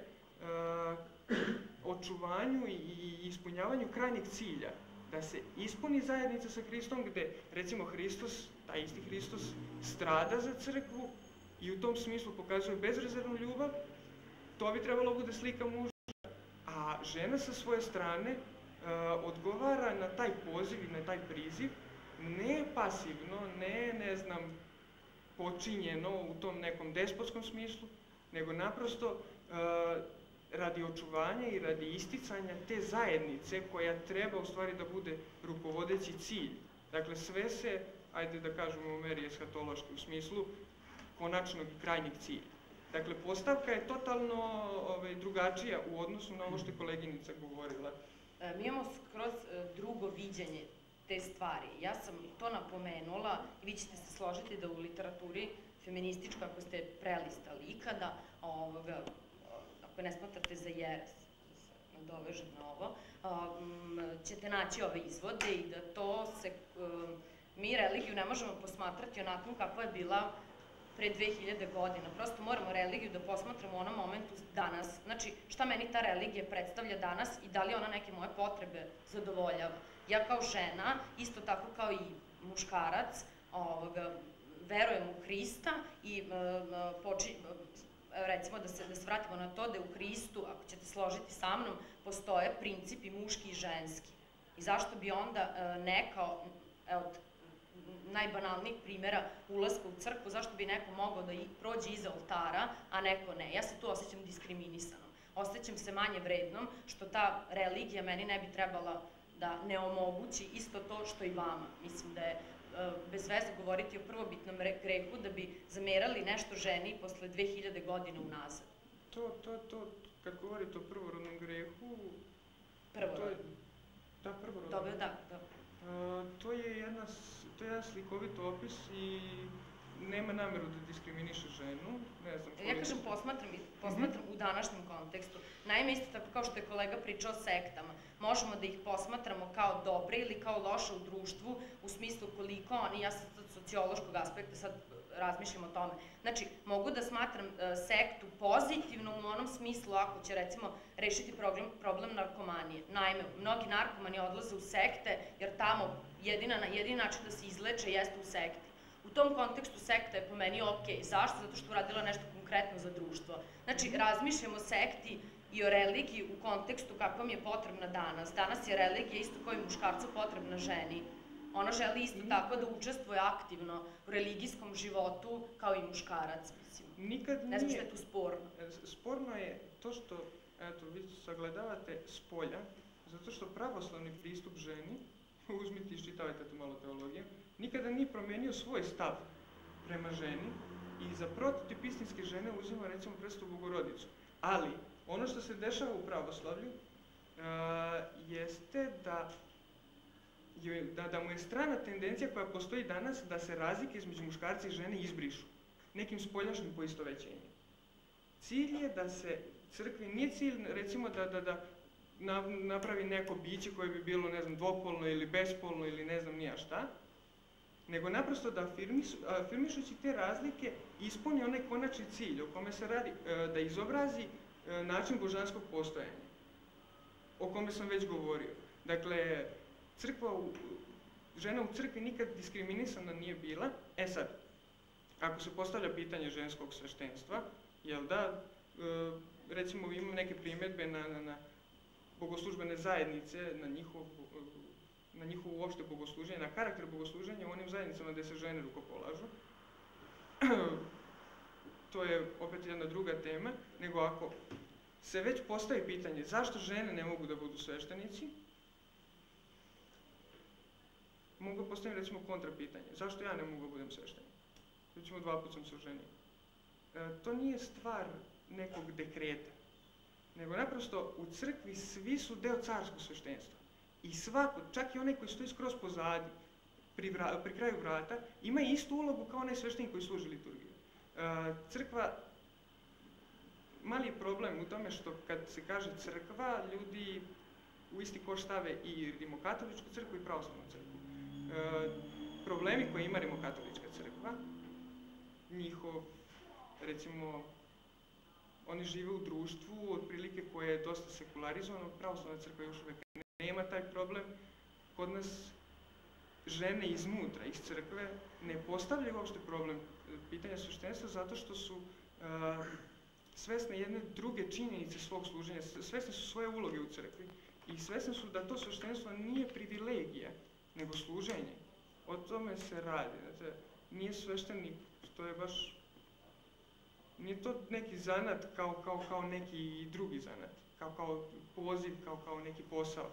očuvanju i ispunjavanju krajnjeg cilja, da se ispuni zajednica sa Hristom, gde, recimo, Hristos, taj isti Hristos, strada za crkvu i u tom smislu pokazuje bezrezervnu ljubav. To bi trebalo bude slika muža, a žena sa svoje strane odgovara na taj poziv i na taj priziv, ne pasivno, ne znam, počinjeno u tom nekom despotskom smislu, nego naprosto radi očuvanja i radi isticanja te zajednice koja treba u stvari da bude rukovodeći cilj. Dakle, sve se, ajde da kažemo u meri eshatološki, u smislu konačnog i krajnjeg cilja. Dakle, postavka je totalno drugačija u odnosu na ovo što je koleginica govorila. Mi imamo skroz drugo viđenje te stvari. Ja sam to napomenula i vi ćete se složiti da u literaturi feministička, ako ste prelistali ikada, ako ne smatrate za jeres, da se nadovežem na ovo, ćete naći ove izvode i da to se, mi religiju ne možemo posmatrati onako kakva je bila pre 2000 godina. Prosto moramo religiju da posmatramo u onom momentu danas. Znači, šta meni ta religija predstavlja danas i da li ona neke moje potrebe zadovoljava. Ja kao žena, isto tako kao i muškarac, verujem u Hrista i recimo da se vratimo na to da u Hristu, ako ćete složiti sa mnom, postoje principi muški i ženski. I zašto bi onda neka, od najbanalnijih primjera ulaska u crkvu, zašto bi neko mogao da prođe iza oltara, a neko ne? Ja se tu osjećam diskriminisanom. Osjećam se manje vrednom, što ta religija meni ne bi trebala da ne omogući isto to što i vama. Mislim da je bez veze govoriti o prvobitnom grehu da bi zamerali nešto ženi posle 2000 godina unazad. Kad govorite o prvorodnom grehu... Prvorodnom. Da, prvorodnom. Dobro, da. To je jedan slikovit opis i nema nameru da diskriminiše ženu. Ja kažem, posmatram u današnjem kontekstu. Naime, isto tako kao što je kolega pričao o sektama, možemo da ih posmatramo kao dobre ili kao loše u društvu, u smislu koliko oni, ja sad sociološkog aspekta sad razmišljam o tome. Znači, mogu da smatram sektu pozitivno u onom smislu ako će, recimo, rešiti problem narkomanije. Naime, mnogi narkomani odlaze u sekte, jer tamo jedini način da se izleče jeste u sekti. U tom kontekstu sekta je po meni okej. Zašto? Zato što uradila nešto konkretno za društvo. Znači, razmišljamo o sekti i o religiji u kontekstu kakva mi je potrebna danas. Danas je religija isto kao i muškarcu potrebna ženi. Ona želi isto tako da učestvuje aktivno u religijskom životu kao i muškarac, mislim. Ne znam što je tu sporno. Sporno je to što, eto, vi sagledavate s polja, zato što pravoslavni pristup ženi, uzmite i iščitavajte tu malo teologije, nikada nije promenio svoj stav prema ženi i za prototip istinske žene uzima, recimo, Presvetu Bogorodicu. Ali, ono što se dešava u pravoslavlju jeste da mu je strana tendencija koja postoji danas da se razlike između muškarca i žene izbrišu nekim spoljašnjim poistovećenjem. Cilj je da se crkvi, nije cilj, recimo, da napravi neko biće koje bi bilo, ne znam, dvopolno ili bespolno ili ne znam nija šta, nego naprosto da afirmišući te razlike ispuni onaj konačni cilj o kome se radi, da izobrazi način božanskog postojanja, o kome sam već govorio. Dakle, žena u crkvi nikad diskriminisana nije bila. E sad, ako se postavlja pitanje ženskog sveštenstva, jel da, recimo imam neke primjedbe na bogoslužbene zajednice, na njihovo uopšte bogosluženje, na karakter bogosluženja u onim zajednicama gde se žene rukopolažu. To je opet jedna druga tema, nego ako se već postavi pitanje zašto žene ne mogu da budu sveštenici, mogu postaviti, recimo, kontrapitanje. Zašto ja ne mogu da budem sveštenik? Recimo, 2 puta sam se oženio. To nije stvar nekog dekreta, nego naprosto u crkvi svi su deo carskog sveštenstva. I svako, čak i onaj koji stoji skroz pozadi, pri kraju vrata, ima istu ulogu kao onaj sveštenik koji služi liturgiju. Crkva, mali je problem u tome što kad se kaže crkva, ljudi u isti koš stave i rimokatoličku crkvu i pravoslavnu crkvu. Problemi koje ima rimokatolička crkva, njihov, recimo, oni žive u društvu, otprilike koje je dosta sekularizovano, pravoslavna crkva još uvek nema taj problem. Kod nas žene iznutra, iz crkve, ne postavljaju uopšte problem pitanja sveštenstva zato što su svesne jedne druge činjenice svog služenja, svesne su svoje uloge u crkvi i svesne su da to sveštenstvo nije privilegija, nego služenje. O tome se radi. Znate, nije sveštenik, to je baš... Nije to neki zanat kao neki drugi zanat, kao poziv, kao neki posao.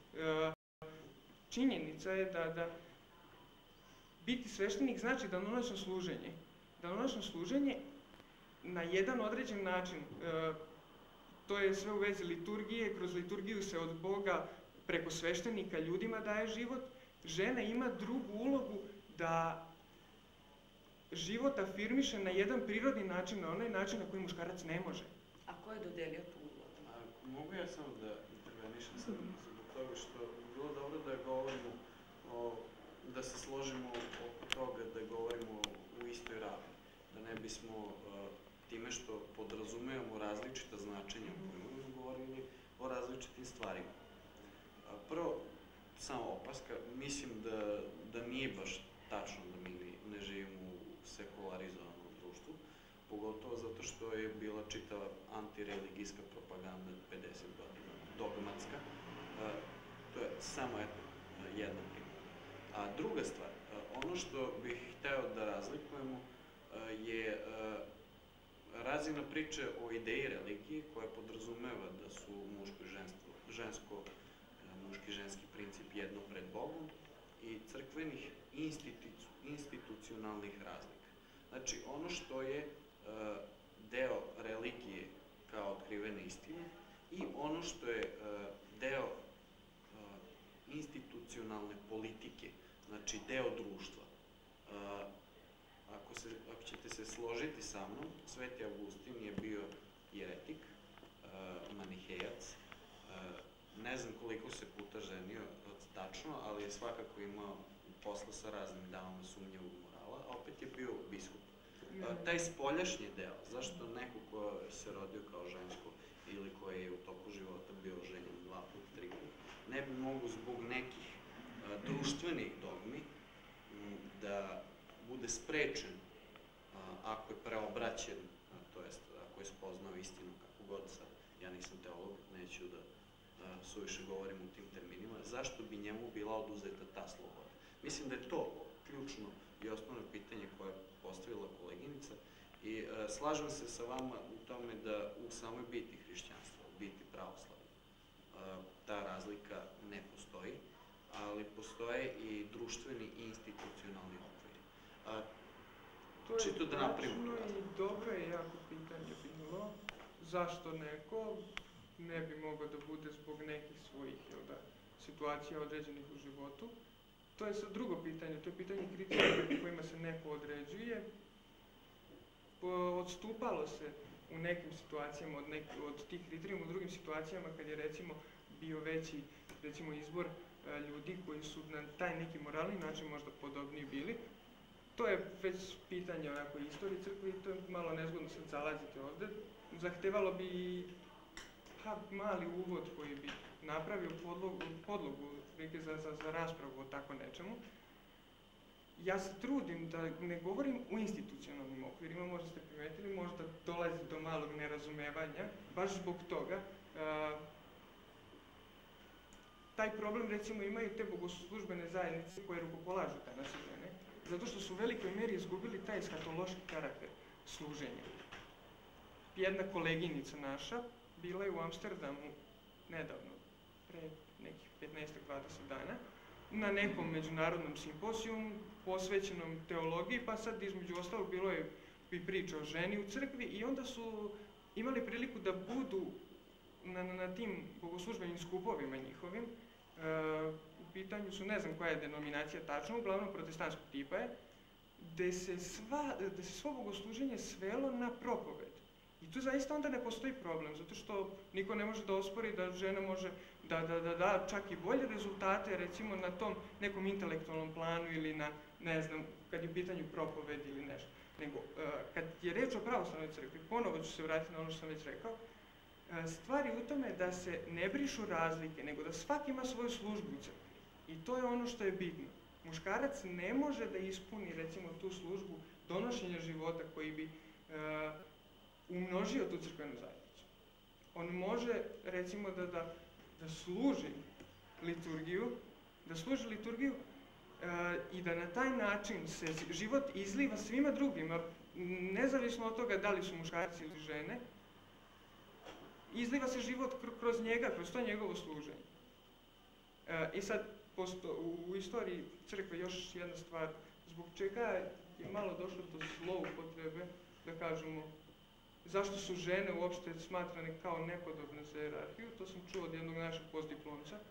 Činjenica je da biti sveštenik znači danonoćno služenje. Danonoćno služenje na jedan određen način. To je sve u vezi liturgije, kroz liturgiju se od Boga preko sveštenika ljudima daje život. Žena ima drugu ulogu da život afirmiše na jedan prirodni način, na onaj način na koji muškarac ne može. A ko je dodelio tu ulogu? Mogu ja samo da intervenišem sad zbog toga što bi bilo dobro da govorimo, da se složimo oko toga, da govorimo u istoj ravni. Da ne bismo time što podrazumevamo različita značenja u kojima govorili o različitim stvarima. Prvo, samo opaska, mislim da nije baš tačno da mi ne živimo u sekularizovanom društvu. pogotovo zato što je bila čitava antireligijska propaganda 50 godina, dogmatska. To je samo jedna primjer. A druga stvar, ono što bih hteo da razlikujemo je razina priče o ideji religije koja podrazumeva da su muško i žensko, muški i ženski princip jedno pred Bogom i crkvenih institucionalnih razlika. Znači, ono što je deo religije kao otkrivene istine i ono što je deo institucionalne politike, znači deo društva. Ako ćete se složiti sa mnom, Sveti Avgustin je bio jeretik, manihejac, ne znam koliko se puta ženio tačno, ali je svakako imao posla sa raznim damama sumnjivog morala, a opet je bio biskup. Taj spoljašnji deo, zašto neko ko se rodio kao žensko ili koji je u toku života bio ženjen 2 puta, 3 puta, ne bi mogu zbog nekih društvenih dogmi da bude sprečen ako je preobraćen, to jest ako je spoznao istinu, kako god sad, ja nisam teolog, neću da suviše govorim u tim terminima, zašto bi njemu bila oduzeta ta sloboda? Mislim da je to ključno i osnovno pitanje koje je postavila koleginica i slažem se sa vama u tome da u samoj biti hrišćanstva, u biti pravoslavlja, ta razlika ne postoji, ali postoje i društveni i institucionalni okviri. To je tačno i dobro je jako pitanje bilo. Zašto neko ne bi mogao da bude zbog nekih svojih situacija određenih u životu? To je sad drugo pitanje, to je pitanje kriterijuma kojima se neko određuje. Odstupalo se u nekim situacijama od tih kriterijuma, u drugim situacijama kad je recimo bio veći izbor ljudi koji su na taj neki moralni način možda podobniji bili. To je već pitanje onako istorije crkve i to je malo nezgodno sad zalaziti ovde. Zahtevalo bi mali uvod koji bi napravio podlogu za raspravu o tako nečemu. Ja se trudim da ne govorim u institucionalnim okvirima, možda ste primetili, možda dolazi do malog nerazumevanja, baš zbog toga. Taj problem recimo imaju te bogoslužbene zajednice koje rukopolažu danas žene, zato što su u velikoj meri izgubili taj eshatološki karakter služenja. Jedna koleginica naša bila je u Amsterdamu nedavno, pre nekih 15-20 dana, na nekom međunarodnom simpozijumu posvećenom teologiji, pa sad između ostalog bilo je i priča o ženi u crkvi i onda su imali priliku da budu na tim bogoslužbenim skupovima njihovim. U pitanju su, ne znam koja je denominacija tačno, uglavnom protestantskog tipa je, gde se svo bogosluženje svelo na propoved. I tu zaista onda ne postoji problem, zato što niko ne može da ospori da žena može da da čak i bolje rezultate, recimo na tom nekom intelektualnom planu ili na, ne znam, kad je u pitanju propoved ili nešto. Nego, kad je reč o pravoslavnoj crkvi, ponovo ću se vratiti na ono što sam već rekao, stvar je u tome da se ne brišu razlike, nego da svaki ima svoju službu u crkvi. I to je ono što je bitno. Muškarac ne može da ispuni, recimo, tu službu donošenja života koji bi umnožio tu crkvenu zajednicu. On može, recimo, da služi liturgiju, i da na taj način se život izliva svima drugima, nezavisno od toga da li su muškarci ili žene, izliva se život kroz njega, kroz to njegovo služenje. I sad, u istoriji crkve još jedna stvar, zbog čega je malo došlo do zloupotrebe, da kažemo, zašto su žene uopšte smatrane kao nepodobne za jerarhiju, to sam čuo od jednog našeg postdiplomca.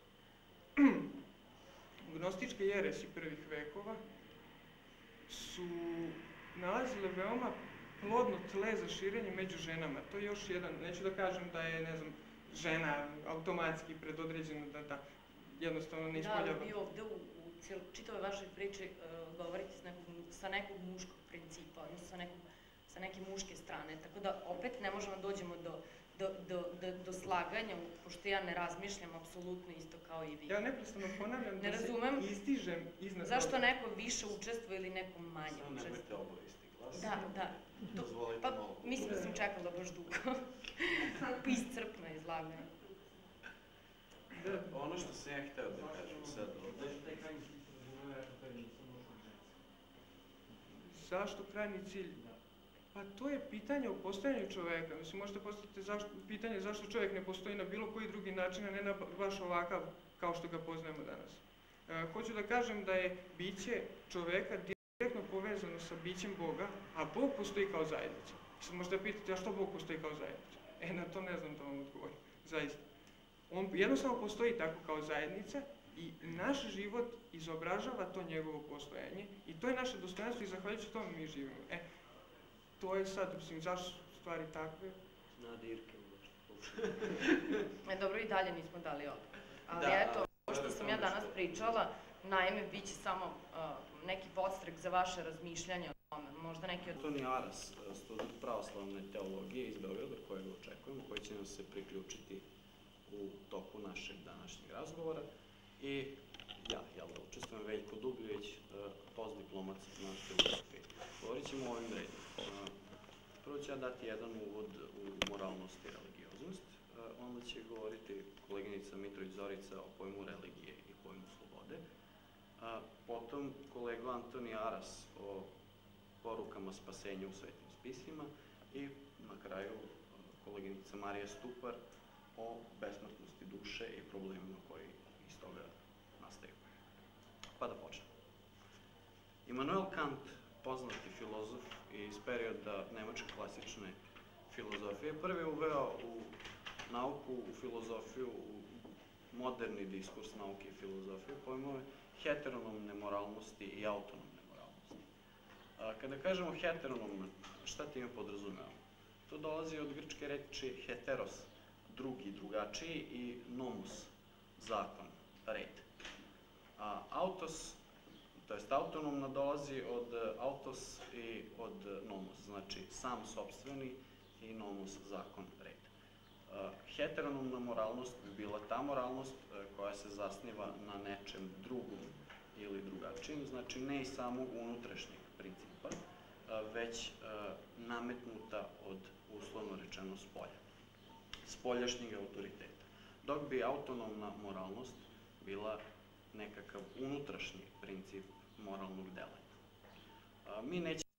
Gnostičke jeresi prvih vekova su nalazile veoma plodno tle za širenje među ženama. To je još jedan, neću da kažem da je, ne znam, žena automatski predodređena da jednostavno ne ispoljava. Da, ali vi ovde u čitavoj vašoj priči govorite sa nekog muškog principa, odnosno sa neke muške strane, tako da opet ne možemo dođemo do slaganja, pošto ja ne razmišljam apsolutno isto kao i vi. Ja neprestano ponavljam da se izdižem iznad toga. Zašto neko više učestvuje ili neko manje učestvuje? Samo nemojte oboje isti Da. Dozvolite Pa, malo. mislim da sam čekala baš dugo. Iscrpno izlaganje. Ono što sam ja hteo da kažem sad ovde, Zašto krajnji cilj? Pa to je pitanje o postojanju čoveka. Mislim, možete postaviti pitanje zašto čovjek ne postoji na bilo koji drugi način, a ne na baš ovakav kao što ga poznajemo danas. Hoću da kažem da je biće čoveka direktno povezano sa bićem Boga, a Bog postoji kao zajednica. Sad možete pitati, a što Bog postoji kao zajednica? Na to ne znam da vam odgovorim, zaista. On jednostavno postoji tako kao zajednica i naš život izobražava to njegovo postojanje i to je naše dostojanstvo i zahvaljujući tome mi živimo. To je sad, mislim, zašto su stvari takve? Na dirke. Dobro, i dalje nismo dali odgovor. Ali Da, eto, ovo što sam ja danas pričala, naime, bit će samo neki podstrek za vaše razmišljanje o tome. Možda neki od... Antoni Aras, student pravoslavne teologije iz Beograda, kojeg očekujemo, koji će nam se priključiti u toku našeg današnjeg razgovora. I ja, učestvujem Veljko Dubljević, postdiplomac na filozofiji. Govorit ćemo o ovim redima. Prvo ću ja dati jedan uvod u moralnost i religioznost, onda će govoriti koleginica Mitrović Zorica o pojmu religije i pojmu slobode, potom kolega Antoni Aras o porukama spasenja u svetim spisima i na kraju koleginica Marija Stupar o besmrtnosti duše i problemima koji iz toga nastaju. Pa da počnemo. Immanuel Kant, poznati filozof iz perioda nemačke klasične filozofije, prvi uveo u nauku, u filozofiju, u moderni diskurs nauke i filozofije, pojmove heteronomne moralnosti i autonomne moralnosti. Kada kažemo heteronomne, šta time podrazumevamo? To dolazi od grčke reči heteros, drugi, drugačiji, i nomos, zakon, red. Autos, to jest autonomna, dolazi od autos i od nomos, znači sam sopstveni, i nomos, zakon, red. Heteronomna moralnost bi bila ta moralnost koja se zasniva na nečem drugom ili drugačijem, znači ne iz samog unutrašnjeg principa, već nametnuta od, uslovno rečeno, spolja, spoljašnjeg autoriteta. Dok bi autonomna moralnost bila nekakav unutrašnji princip moralnog delanja. Mi nećemo